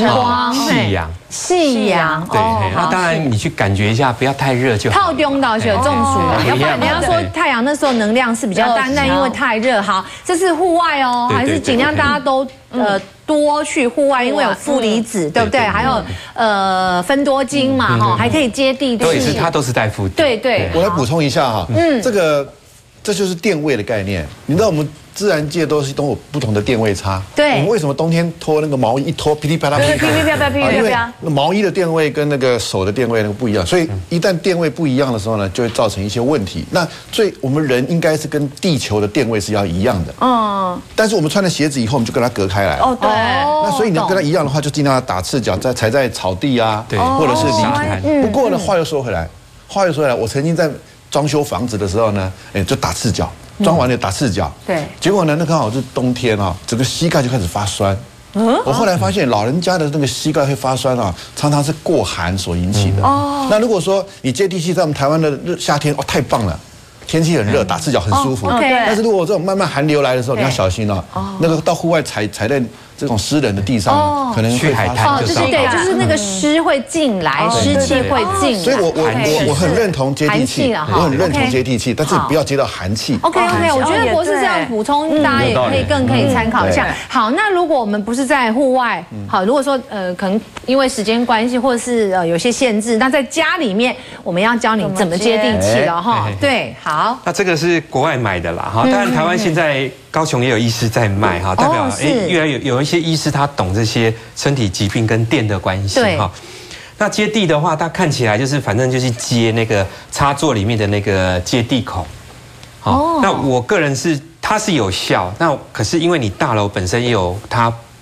夕阳， 对，那当然你去感觉一下，不要太热就好。 套中岛是有中暑了，要不然人家说太阳那时候能量是比较大，但因为太热，好，这是户外哦，还是尽量大家都多去户外，因为有负离子，对不对？还有芬多精嘛，还可以接地气。 对，它都是带负电。 对。 我来补充一下哈，这就是电位的概念。你知道我们自然界都有不同的电位差。 对。 我们为什么冬天脱那个毛衣一脱噼里啪啦？ 噼里啪啦。 因为毛衣的电位跟那个手的电位那个不一样，所以一旦电位不一样的时候呢，就会造成一些问题。那我们人应该是跟地球的电位是要一样的。但是我们穿了鞋子以后，我们就跟它隔开来。 对。 那所以你要跟它一样的话，就尽量要打赤脚，踩在草地啊， 对， 或者是沙滩。不过呢，话又说回来，我曾经在装修房子的时候呢，就打赤脚。装完了打赤脚， 对， 结果呢，那刚好是冬天整个膝盖就开始发酸。我后来发现老人家的那个膝盖会发酸常常是过寒所引起的。那如果说你接地气，在我们台湾的夏天太棒了，天气很热，打赤脚很舒服。但是如果这种慢慢寒流来的时候，你要小心那个到户外踩在这种湿冷的地上，可能去海滩就是那个湿会进来，湿气会进来。 所以我很认同接地气，我很认同接地气，但是不要接到寒气。 OK， 我觉得博士这样补充，大家也可以参考一下。好，那如果我们不是在户外，好，如果说可能因为时间关系，或者是有些限制，那在家里面我们要教你怎么接地气了哈。对，好。 那这个是国外买的啦，哈，当然台湾现在高雄也有医师在卖哈，代表越来有一些医师他懂这些身体疾病跟电的关系哈。那接地的话，它看起来就是反正就是接那个插座里面的那个接地孔。好，那我个人它是有效，那可是因为你大楼本身也有它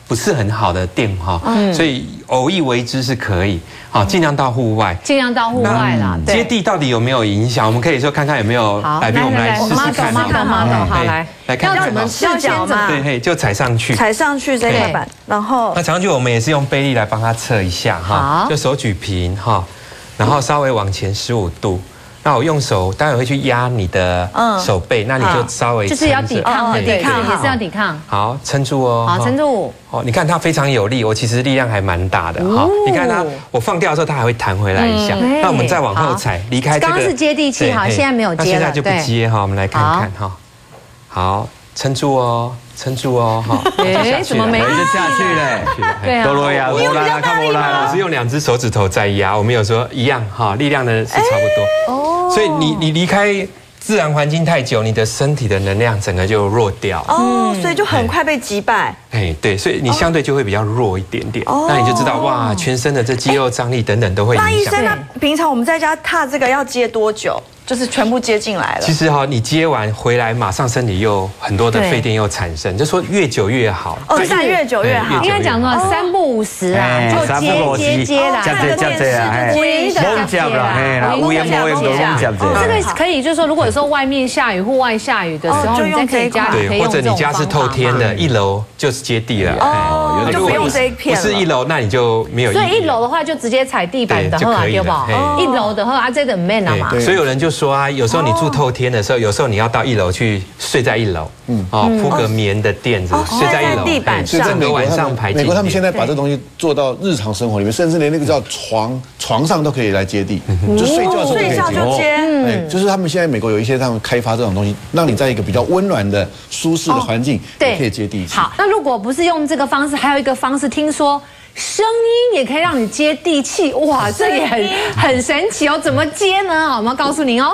不是很好的电哈，所以偶一为之是可以，好，尽量到户外， 尽量到户外啦。 接地到底有没有影响？我们可以说看看有没有来宾，我们来试试看。 好， 来看看。 怎么试脚嘛？ 对，就踩上去。 踩上去这块板，然后那踩上去，我们也是用背力来帮他测一下哈，就手举平哈，然后稍微往前15度。那我用手待会会去压你的手背，那你就稍微就是要抵抗，抵抗也是要抵抗。 好，撑住哦。 好，撑住。 哦，你看它非常有力，我其实力量还蛮大的哈。你看它，我放掉的时候它还会弹回来一下。那我们再往后踩，离开这个。 刚刚是接地气，好，现在没有接了。 那现在就不接哈，我们来看看哈。好，撑住哦。撑住哦，哈！ 哎，怎么没？ 就下去嘞？ 对啊， 多罗呀， 你有比较大力吗？ 我是用2只手指头在压，我们有说一样哈，力量呢是差不多。哦，所以你离开自然环境太久，你的身体的能量整个就弱掉。 哦，所以就很快被击败。 哎，对，所以你相对就会比较弱一点点。那你就知道哇，全身的这肌肉张力等等都会影响。 那医生，那平常我们在家踏这个要接多久？就是全部接进来了。 其实哈，你接完回来，马上身体又很多的废电又产生，就说越久越好。 哦，但越久越好。 应该讲说3不5时啊，就接啦。 这啊，猛接啦，无言无语都猛接。 这个可以，就是说，如果说外面下雨、户外下雨的时候，你在可以家里可以用这种方法。 或者你家是透天的，1楼就是接地了。 哦，就不用这一片。 不是1楼，那你就没有。 所以1楼的话，就直接踩地板的话，对不？1楼的话，这个 man 啊嘛。 所以有人就说啊，有时候你住透天的时候，有时候你要到1楼去睡在1楼，铺个棉的垫子，睡在1楼， 地板上， 整个晚上排。 美国他们现在把这东西做到日常生活里面，甚至连那个叫床上都可以来接地，就睡觉的时候可以接。就是他们现在美国有一些他们开发这种东西，让你在一个比较温暖的、舒适的环境，也可以接地气。 好，那如果不是用这个方式，还有一个方式，听说声音也可以让你接地气，哇，这也很神奇哦。怎么接呢？好，我们要告诉您哦。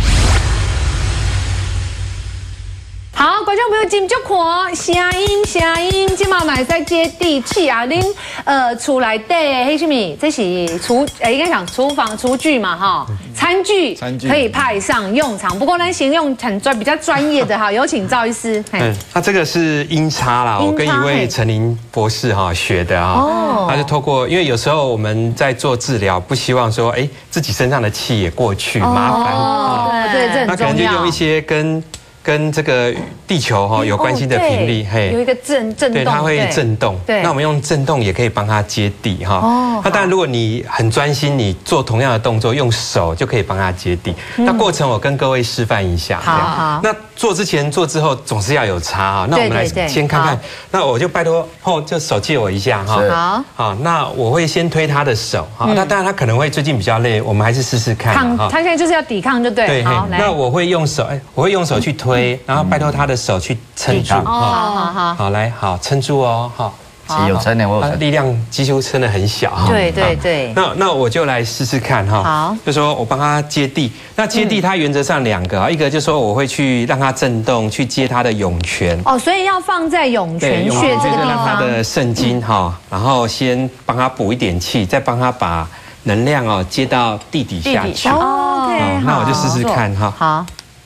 好，观众朋友，今就看声音，今嘛买在接地气啊！恁厝内底迄什么？这是应该讲厨房厨具嘛哈，餐具可以派上用场。不过呢，形容比较专业的哈，有请赵医师。 那这个是音叉啦，我跟一位陈林博士哈学的哈，他就透过，因为有时候我们在做治疗，不希望说自己身上的气也过去，麻烦对，这很重要。 那可能就用一些跟这个地球哈有关系的频率， 有一个震动， 对，它会震动。对，那我们用震动也可以帮它接地哈。那当然，如果你很专心，你做同样的动作，用手就可以帮它接地。那过程我跟各位示范一下。好。那做之前、做之后总是要有差哈。那我们来先看看。那我就拜托就手借我一下哈。好。那我会先推他的手哈。那当然他可能会最近比较累，我们还是试试看。 他现在就是要抵抗，就对。 对。好，那我会用手去推。然后拜托他的手去撑住，好，来，好，撑住哦，好， 有撑的，我有力量几乎撑得很小， 对。 那我就来试试看哈， 好， 就说我帮他接地，那接地它原则上2个，一个就说我会去让它震动，去接它的涌泉， 所以要放在涌泉穴这个地方， 它的肾经哈，然后先帮他补一点气，再帮他把能量接到地底下去， 好， 那我就试试看哈， 好。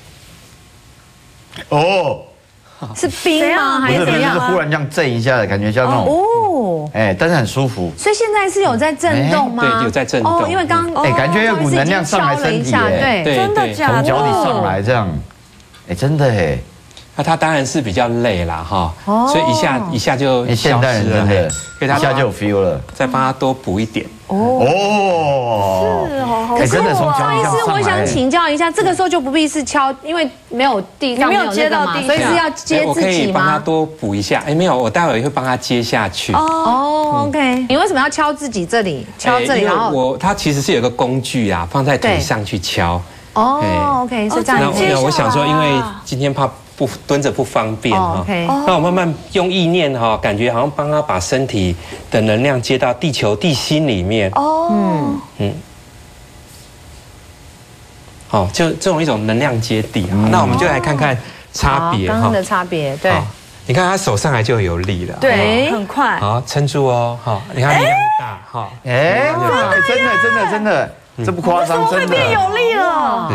是冰吗？还是怎样？ 就是忽然这样震一下的感觉，像那种但是很舒服。 所以现在是有在震动吗？ 对，有在震动。 因为刚感觉有股能量上来身体， 对，真的假的？ 从脚底上来这样，真的那他当然是比较累啦哈，所以一下就消失了， 因为他一下就有 feel 了， 再帮他多补一点。 可是赵医师，我想请教一下，这个时候就不必是敲，因为没有地上没有接到地，所以是要接自己吗？ 我可以帮他多补一下。没有，我待会会帮他接下去。 OK。你为什么要敲自己这里？敲这里，然后它其实是有个工具啊，放在腿上去敲。 OK， 是这样。 那我想说，因为今天怕蹲着不方便哈，那我慢慢用意念哈，感觉好像帮他把身体的能量接到地球地心里面。就这种一种能量接地啊。那我们就来看看差别哈。刚刚的差别，对。 你看他手上来就有力了， 对， 很快。 好，撑住哦，好，你看力量大哈。 真的，这不夸张，真的会变有力了。 对。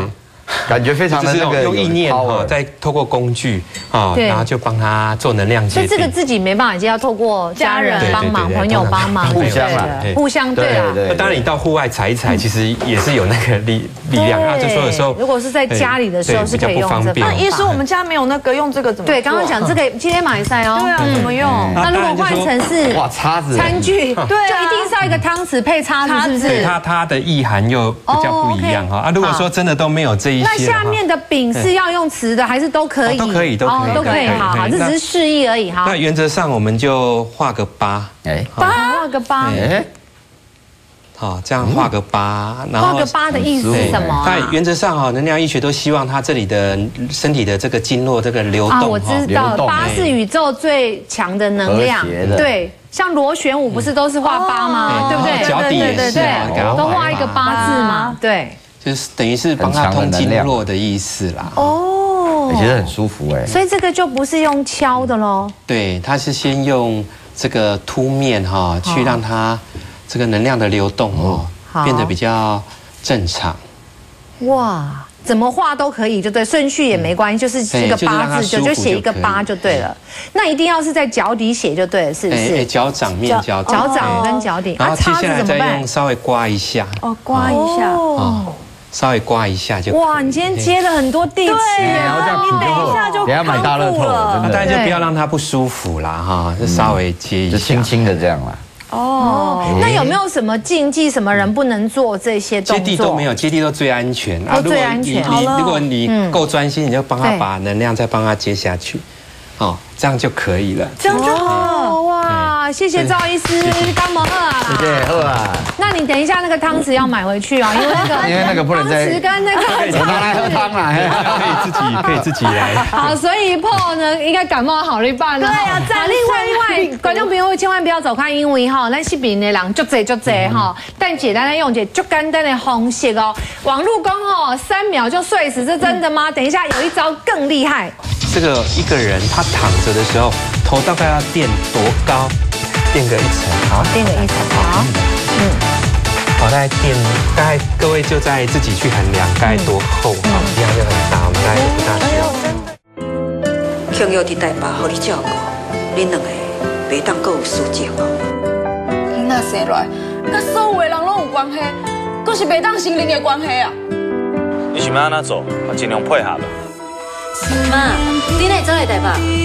感觉非常的那个用意念哈，再透过工具啊，然后就帮他做能量接。 所以这个自己没办法接，要透过家人帮忙、朋友帮忙， 互相啦， 互相对啊。 那当然，你到户外踩一踩，其实也是有那个力量啊。就说有时候， 如果是在家里的时候是可以用这个。 那医师，我们家没有那个用这个怎么？ 对，刚刚讲这个今天买赛哦。 对啊，怎么用？ 那如果换成是叉子、 餐具，对，就一定是要一个汤匙配叉子，是不是？ 对，它的意涵又比较不一样哈。啊，如果说真的都没有这一些， 那下面的饼是要用瓷的还是都可以？ 都可以，都可以。 好，这只是示意而已哈。 那原则上我们就画个8， 画个8。 好，这样画个8，然后画个8的意思是什么？ 它原则上哈，能量医学都希望它这里的身体的这个经络这个流动。 我知道，8是宇宙最强的能量。对，像螺旋舞不是都是画8吗？对不对？ 脚底也是， 都画一个8字嘛。对， 就是等于是帮它通经络的意思啦。 哦，其实很舒服哎。 所以这个就不是用敲的喽。 对，它是先用这个凸面哈，去让它这个能量的流动哦，变得比较正常。 哇，怎么画都可以，就对，顺序也没关系，就是这个8字就写一个8就对了。那一定要是在脚底写就对了，是不是？ 脚掌面脚掌跟脚底。 然后接下来再用稍微刮一下。 哦，刮一下。哦。 稍微刮一下就。 哇，你今天接了很多地气， 然后这样你等一下就给他买大乐透了， 当然就不要让它不舒服啦哈，就稍微接一下， 就轻轻的这样啦。 哦，那有没有什么禁忌？什么人不能做这些动作？ 接地都没有，接地都最安全啊。最安全。 如果你够专心，你就帮他把能量再帮他接下去，哦，这样就可以了。 这样就好哇！谢谢赵医师，干嘛啊？ 谢谢喝啊。 那你等一下那个汤匙要买回去哦，因为那个不能再汤匙跟那个我拿来喝汤啦，可以自己来。 好，所以 Paul 呢应该感冒好了一半了。对啊，另外观众朋友千万不要走开，因为哈，咱视频的人就这哈，但简单的用一个就简单的方式哦。网络讲哦，3秒就睡死，是真的吗？等一下有一招更厉害。 这个一个人他躺着的时候，头大概要垫多高？垫个1层，好， 垫个1层，好， 好，大概各位就在自己去衡量该多厚，好，这样就很大，我们大概就不大需要。 强要伫台北互你照顾，恁两个袂当阁有私情哦。 囡仔生来，甲所有的人拢有关系，阁是袂当成恁的关系啊。 你想要安怎做？我尽量配合吧。 妈，你哪会走来台北？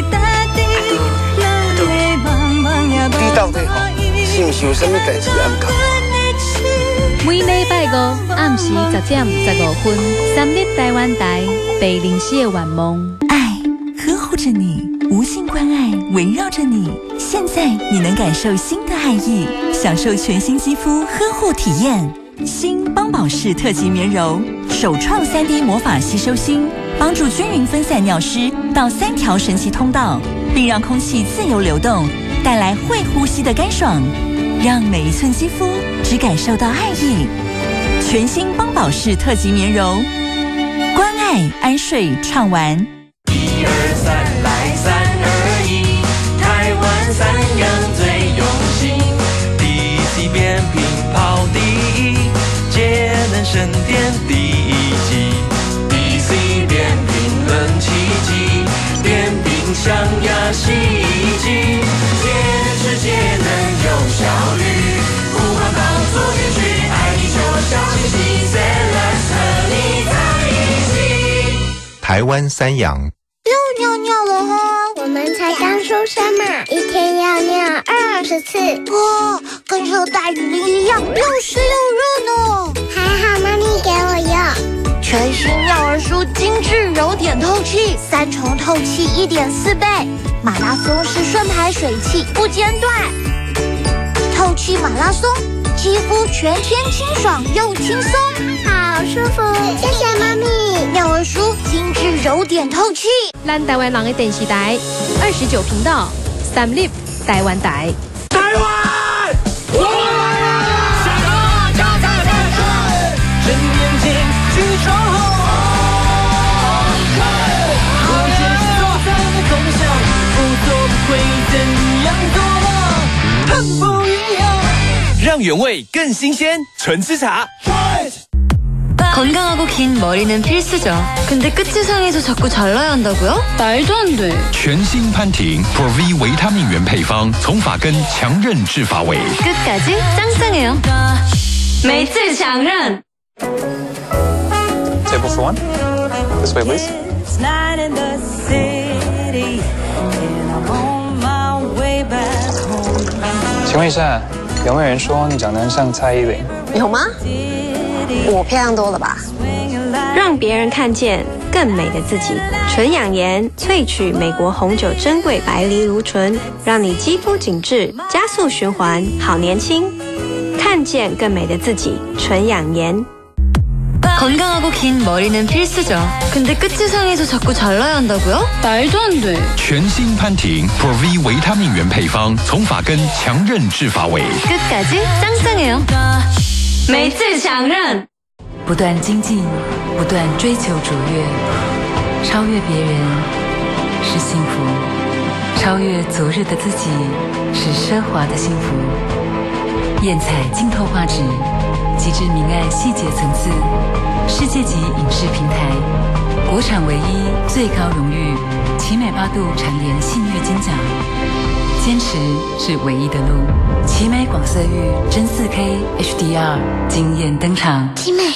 你到底吼是毋是有啥物代志暗讲？ 每礼拜5暗时10点15分，3立台湾台北灵溪的晚梦。 爱呵护着你，无性关爱围绕着你。现在你能感受新的爱意，享受全新肌肤呵护体验。新邦宝适特级棉柔，首创3D 魔法吸收芯，帮助均匀分散尿湿到3条神奇通道，并让空气自由流动，带来会呼吸的干爽，让每一寸肌肤只感受到爱意。全新邦宝适特级棉柔，关爱安睡畅玩。 1、2、3，来3、2、1，台湾3样最用心。DC 变频跑第1，节能省电第1季。DC 变频冷气机，电冰箱压洗衣机，节吃节能有效率，不环保做进去，爱地球小清新 ，Let's 和你在一起。 台湾3养。 又尿尿了哈，我们才刚出生嘛，一天要尿20次。哇，跟热带雨林一样，又湿又热呢。还好妈咪给我用全新尿儿舒精致柔点透气，3重透气1.4倍，马拉松是顺排水汽不间断，透气马拉松，肌肤全天清爽又轻松，好舒服。谢谢妈咪，尿儿舒精致柔点透气。 咱台湾人的电视台29频道，3立台湾台。 台湾，我来了！下课就在这里，正面前举手后，我坚持做咱的梦想，不做不会怎样做，很不一样。 让原味更新鲜，纯吃茶。 건강하고 긴 머리는 필수죠. 근데 끝이 상해서 자꾸 잘라야 한다고요? 말도 안 돼. 全新潘婷 Pro-V 维他命原配方，从发根强韧至发尾， 끝까지 짱짱해요. 每次强韧。 Table for one. This way, please. It's night in the city, and I'm on my way back home. 请问一下，有没有人说你长得像蔡依林？ 有吗？我漂亮多了吧？让别人看见更美的自己。纯养颜萃取美国红酒珍贵白藜芦醇，让你肌肤紧致，加速循环，好年轻。看见更美的自己，纯养颜。 건강하고 긴 머리는 필수죠. 근데 끝이 상해서 자꾸 잘라야 한다고요? 말도 안 돼. 全新潘婷 Pro-V 维他命原配方，从发根强韧至发尾， 끝까지 짱짱해요. 每次强韧。 不断精进，不断追求卓越，超越别人是幸福，超越昨日的自己是奢华的幸福。艳彩晶透画质，极致明暗细节层次，世界级影视平台，国产唯一最高荣誉奇美8度蝉联信誉金奖。坚持是唯一的路。奇美广色域真4K HDR 惊艳登场。 奇美。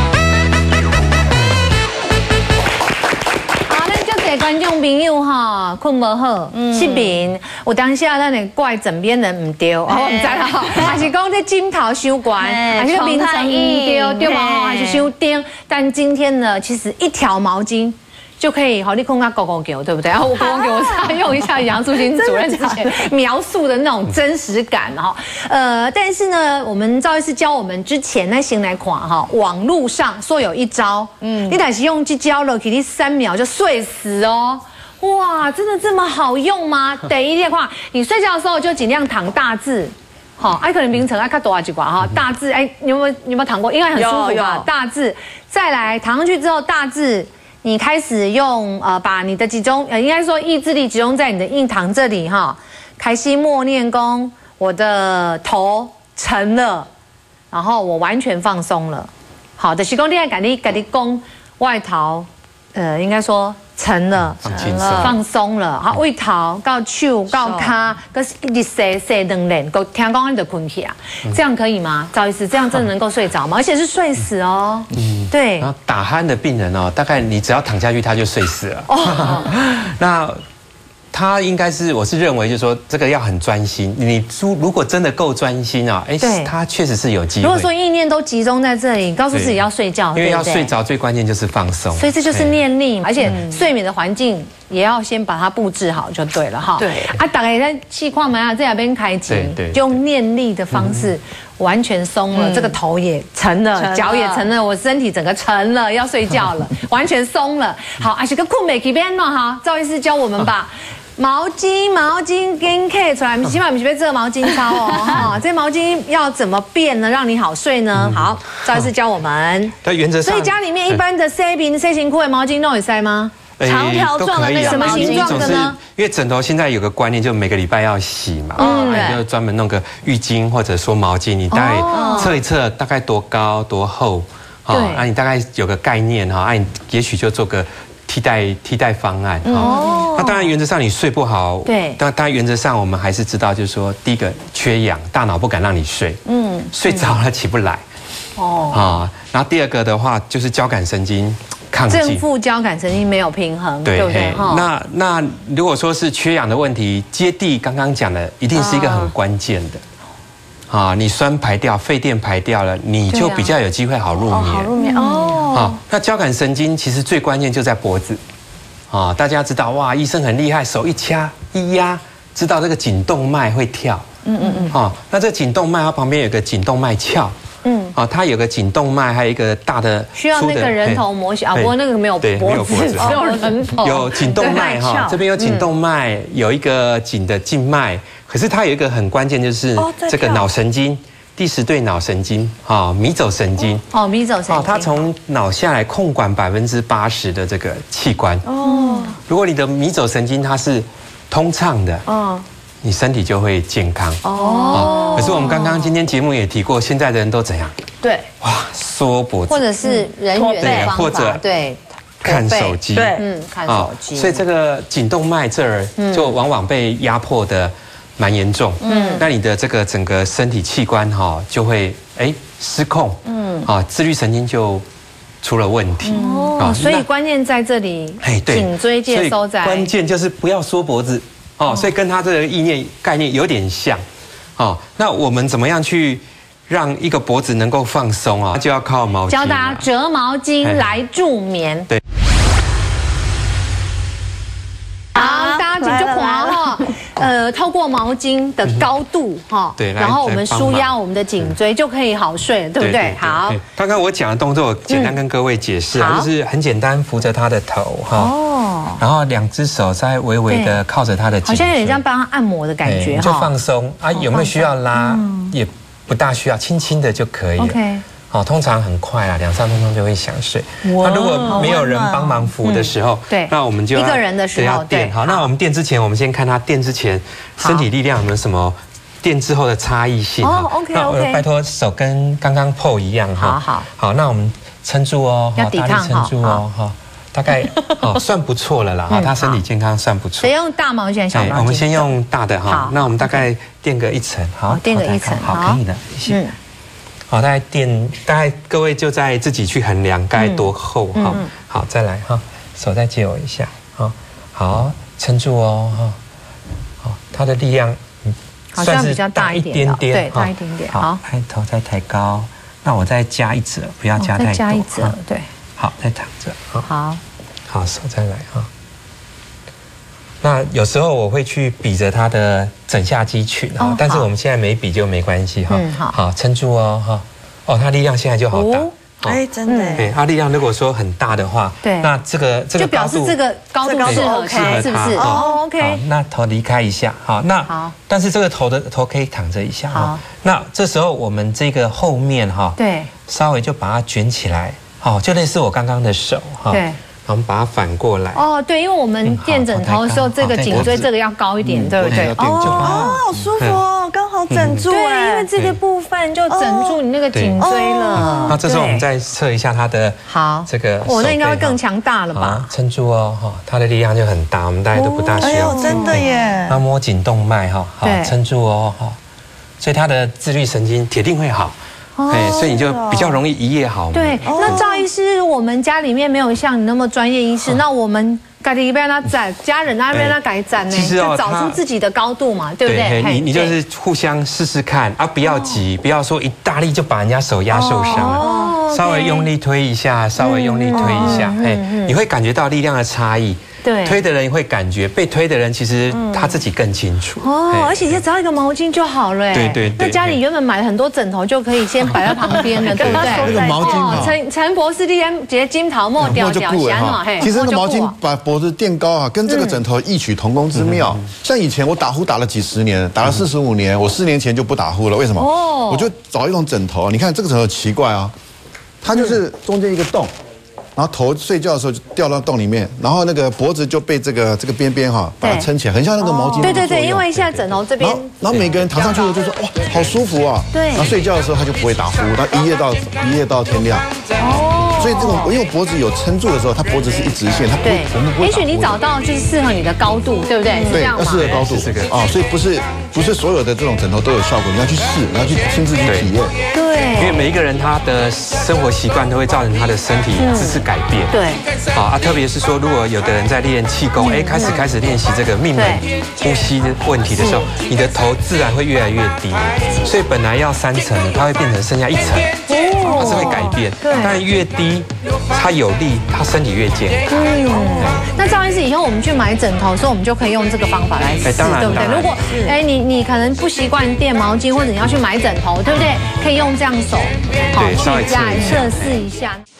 观众朋友哈，困不好，失眠，有当下咱的怪枕边人唔对，我唔知啦，还是讲这枕头伤悬，还是眠床唔对，对吗？还是伤颠。但今天呢，其实一条毛巾。 就可以好，你空它狗狗给我，对不对？然后我狗狗给我是用一下杨素琴主任之前描述的那种真实感哈。但是呢，我们赵医师教我们之前那先来看哈，网络上说有一招，你但是用这招了，给你3秒就睡死哦。哇，真的这么好用吗？第一的话，你睡觉的时候就尽量躺大字。 好，可能名称看多几挂哈，大字你有没有躺过？应该很舒服吧？大字，再来躺上去之后，大字。 你开始用把你的应该说意志力集中在你的印堂这里哈，开心默念功，我的头沉了，然后我完全放松了。好的，是讲你赶紧攻外头，应该说沉了，放松了。好，胃头到手到脚，搁一洗2连，够听讲你就困去啊，这样可以吗？赵医师，这样真的能够睡着吗？而且是睡死哦。对。然后打鼾的病人哦，大概你只要躺下去，他就睡死了。哦。那。 他应该是，我是认为，就是说这个要很专心。你如果真的够专心啊，他确实是有机会。 如果说意念都集中在这里，告诉自己要睡觉， 因为要睡着最关键就是放松。 所以这就是念力，而且睡眠的环境也要先把它布置好就对了哈。对啊，大概在气矿门啊这边开机，用念力的方式完全松了，这个头也沉了，脚也沉了，我身体整个沉了，要睡觉了，完全松了。好，而且个困美这边呢哈，赵医师教我们把。 毛巾跟 K 出来，起码不是被这个毛巾操哦哈。这毛巾要怎么变呢？让你好睡呢？好，赵医师教我们。 但原则上， 所以家里面一般的 C 型裤的毛巾都会塞吗？长条状的那个什么形状的呢？ 因为枕头现在有个观念，就每个礼拜要洗嘛，就专门弄个浴巾或者说毛巾，你大概测一测大概多高多厚，你大概有个概念哈，你也许就做个。 替代方案那当然原则上你睡不好，对，当然原则上我们还是知道，就是说第一个缺氧，大脑不敢让你睡，睡着了起不来，然后第二个的话就是交感神经亢进， 正负交感神经没有平衡，对不对？ 那如果说是缺氧的问题，接地刚刚讲的一定是一个很关键的。 你酸排掉，肺电排掉了，你就比较有机会好入眠。好入眠哦。那交感神经其实最关键就在脖子。大家知道哇，医生很厉害，手一掐一压，知道这个颈动脉会跳。那这颈动脉它旁边有个颈动脉鞘。它有个颈动脉，还有一个大的。 需要那个人头模型不过那个没有脖子，只有人头。 有颈动脉哈，这边有颈动脉，有一个颈的静脉。 可是它有一个很关键，就是这个脑神经，第10对脑神经迷走神经迷走神经它从脑下来控管80%的这个器官如果你的迷走神经它是通畅的你身体就会健康。可是我们刚刚今天节目也提过，现在的人都怎样？ 对， 哇，缩脖子， 或者是人员的方法， 或者对。 看手机， 看手机， 所以这个颈动脉这儿就往往被压迫的蛮严重，那你的这个整个身体器官就会失控，自律神经就出了问题， 所以关键在这里，颈椎介收在， 关键就是不要缩脖子，所以跟他这个概念有点像，那我们怎么样去让一个脖子能够放松啊？就要靠毛巾， 教大家折毛巾来助眠。 对。 好，大家紧就滑哈。透过毛巾的高度哈， 对， 然后我们舒压我们的颈椎就可以好睡了，对不对？好。 刚刚我讲的动作，简单跟各位解释啊，就是很简单，扶着他的头哈，然后2只手再微微的靠着他的颈椎， 好像有点像帮他按摩的感觉， 就放松啊。有没有需要拉？也不大需要，轻轻的就可以了。 OK。 通常很快啦，2-3分钟就会想睡。那如果没有人帮忙扶的时候， 对， 那我们就一个人的时候垫。好，那我们垫之前，我们先看他垫之前身体力量有没有什么垫之后的差异性。 OK。 那我拜托手跟刚刚 PO 一样哈。好，那我们撑住哦， 要抵抗， 大力撑住哦，哈。大概算不错了啦，他身体健康算不错。 谁用大毛巾、小毛巾？ 我们先用大的哈。那我们大概垫个1层，好， 垫个1层， 好，可以的，谢谢。好，大概各位就在自己去衡量该多厚哈。好，再来哈，手再借我一下，好，撑住哦哈。好，它的力量好像比较大一点，对，大一点点。好， 抬头再抬高，那我再加1折，不要加太多。 再加1折，对。 好，再躺着。好，手再来哈。那有时候我会去比着他的枕下肌群哈，但是我们现在没比就没关系哈。好，撑住哦哈。他力量现在就好大。 真的。 他力量如果说很大的话， 对， 那这个就表示这个高度适合他，是不是？OK。 那头离开一下，好，但是这个头可以躺着一下哈。那这时候我们这个后面哈， 对， 稍微就把它卷起来，就类似我刚刚的手哈。对。我们把它反过来。 对，因为我们垫枕头的时候，这个颈椎这个要高一点，对不对？ 好舒服哦，刚好枕住。 对，因为这个部分就枕住你那个颈椎了。 那这时候我们再测一下它的这个， 那应该会更强大了吧？ 撑住哦，它的力量就很大，我们大家都不大需要。 真的耶。 那摸颈动脉好，撑住哦，所以它的自律神经铁定会好。所以你就比较容易一夜好。 对，那赵医师，我们家里面没有像你那么专业医师，那我们该得被他站，家人那边他改站呢，就找出自己的高度嘛，对不对？ 你就是互相试试看啊，不要急，不要说一大力就把人家手压受伤了，稍微用力推一下，稍微用力推一下，你会感觉到力量的差异。 对， 推的人会感觉，被推的人其实他自己更清楚。 而且只要一个毛巾就好了。 对。 那家里原本买了很多枕头，就可以先摆在旁边了，对不对？ 那个毛巾陈博士今天直接金桃沫掉掉下嘛， 其实那个毛巾把脖子垫高啊，跟这个枕头异曲同工之妙。像以前我打呼打了几十年，打了45年，我4年前就不打呼了。为什么？我就找一种枕头，你看这个枕头奇怪啊，它就是中间一个洞。然后头睡觉的时候就掉到洞里面，然后那个脖子就被这个边边把它撑起来，很像那个毛巾。 对，因为现在枕头这边， 然后每个人躺上去就说哇，好舒服啊。 对。 然后睡觉的时候他就不会打呼，然后一夜到天亮。所以这种因为脖子有撑住的时候，它脖子是一直线，它不会。 也许你找到就是适合你的高度，对不对？ 对，要适合高度。所以不是所有的这种枕头都有效果，你要去试，你要去亲自去体验。 对。 因为每一个人他的生活习惯都会造成他的身体姿势改变。 对。 特别是说，如果有的人在练气功，开始练习这个命门呼吸的问题的时候，你的头自然会越来越低，所以本来要3层，它会变成剩下1层，它是会改变。但越低，它有力，它身体越健康。 那赵医师，以后我们去买枕头的时候，我们就可以用这个方法来试，对不对？如果你可能不习惯垫毛巾，或者你要去买枕头，对不对？可以用这样手，去家里测试一下。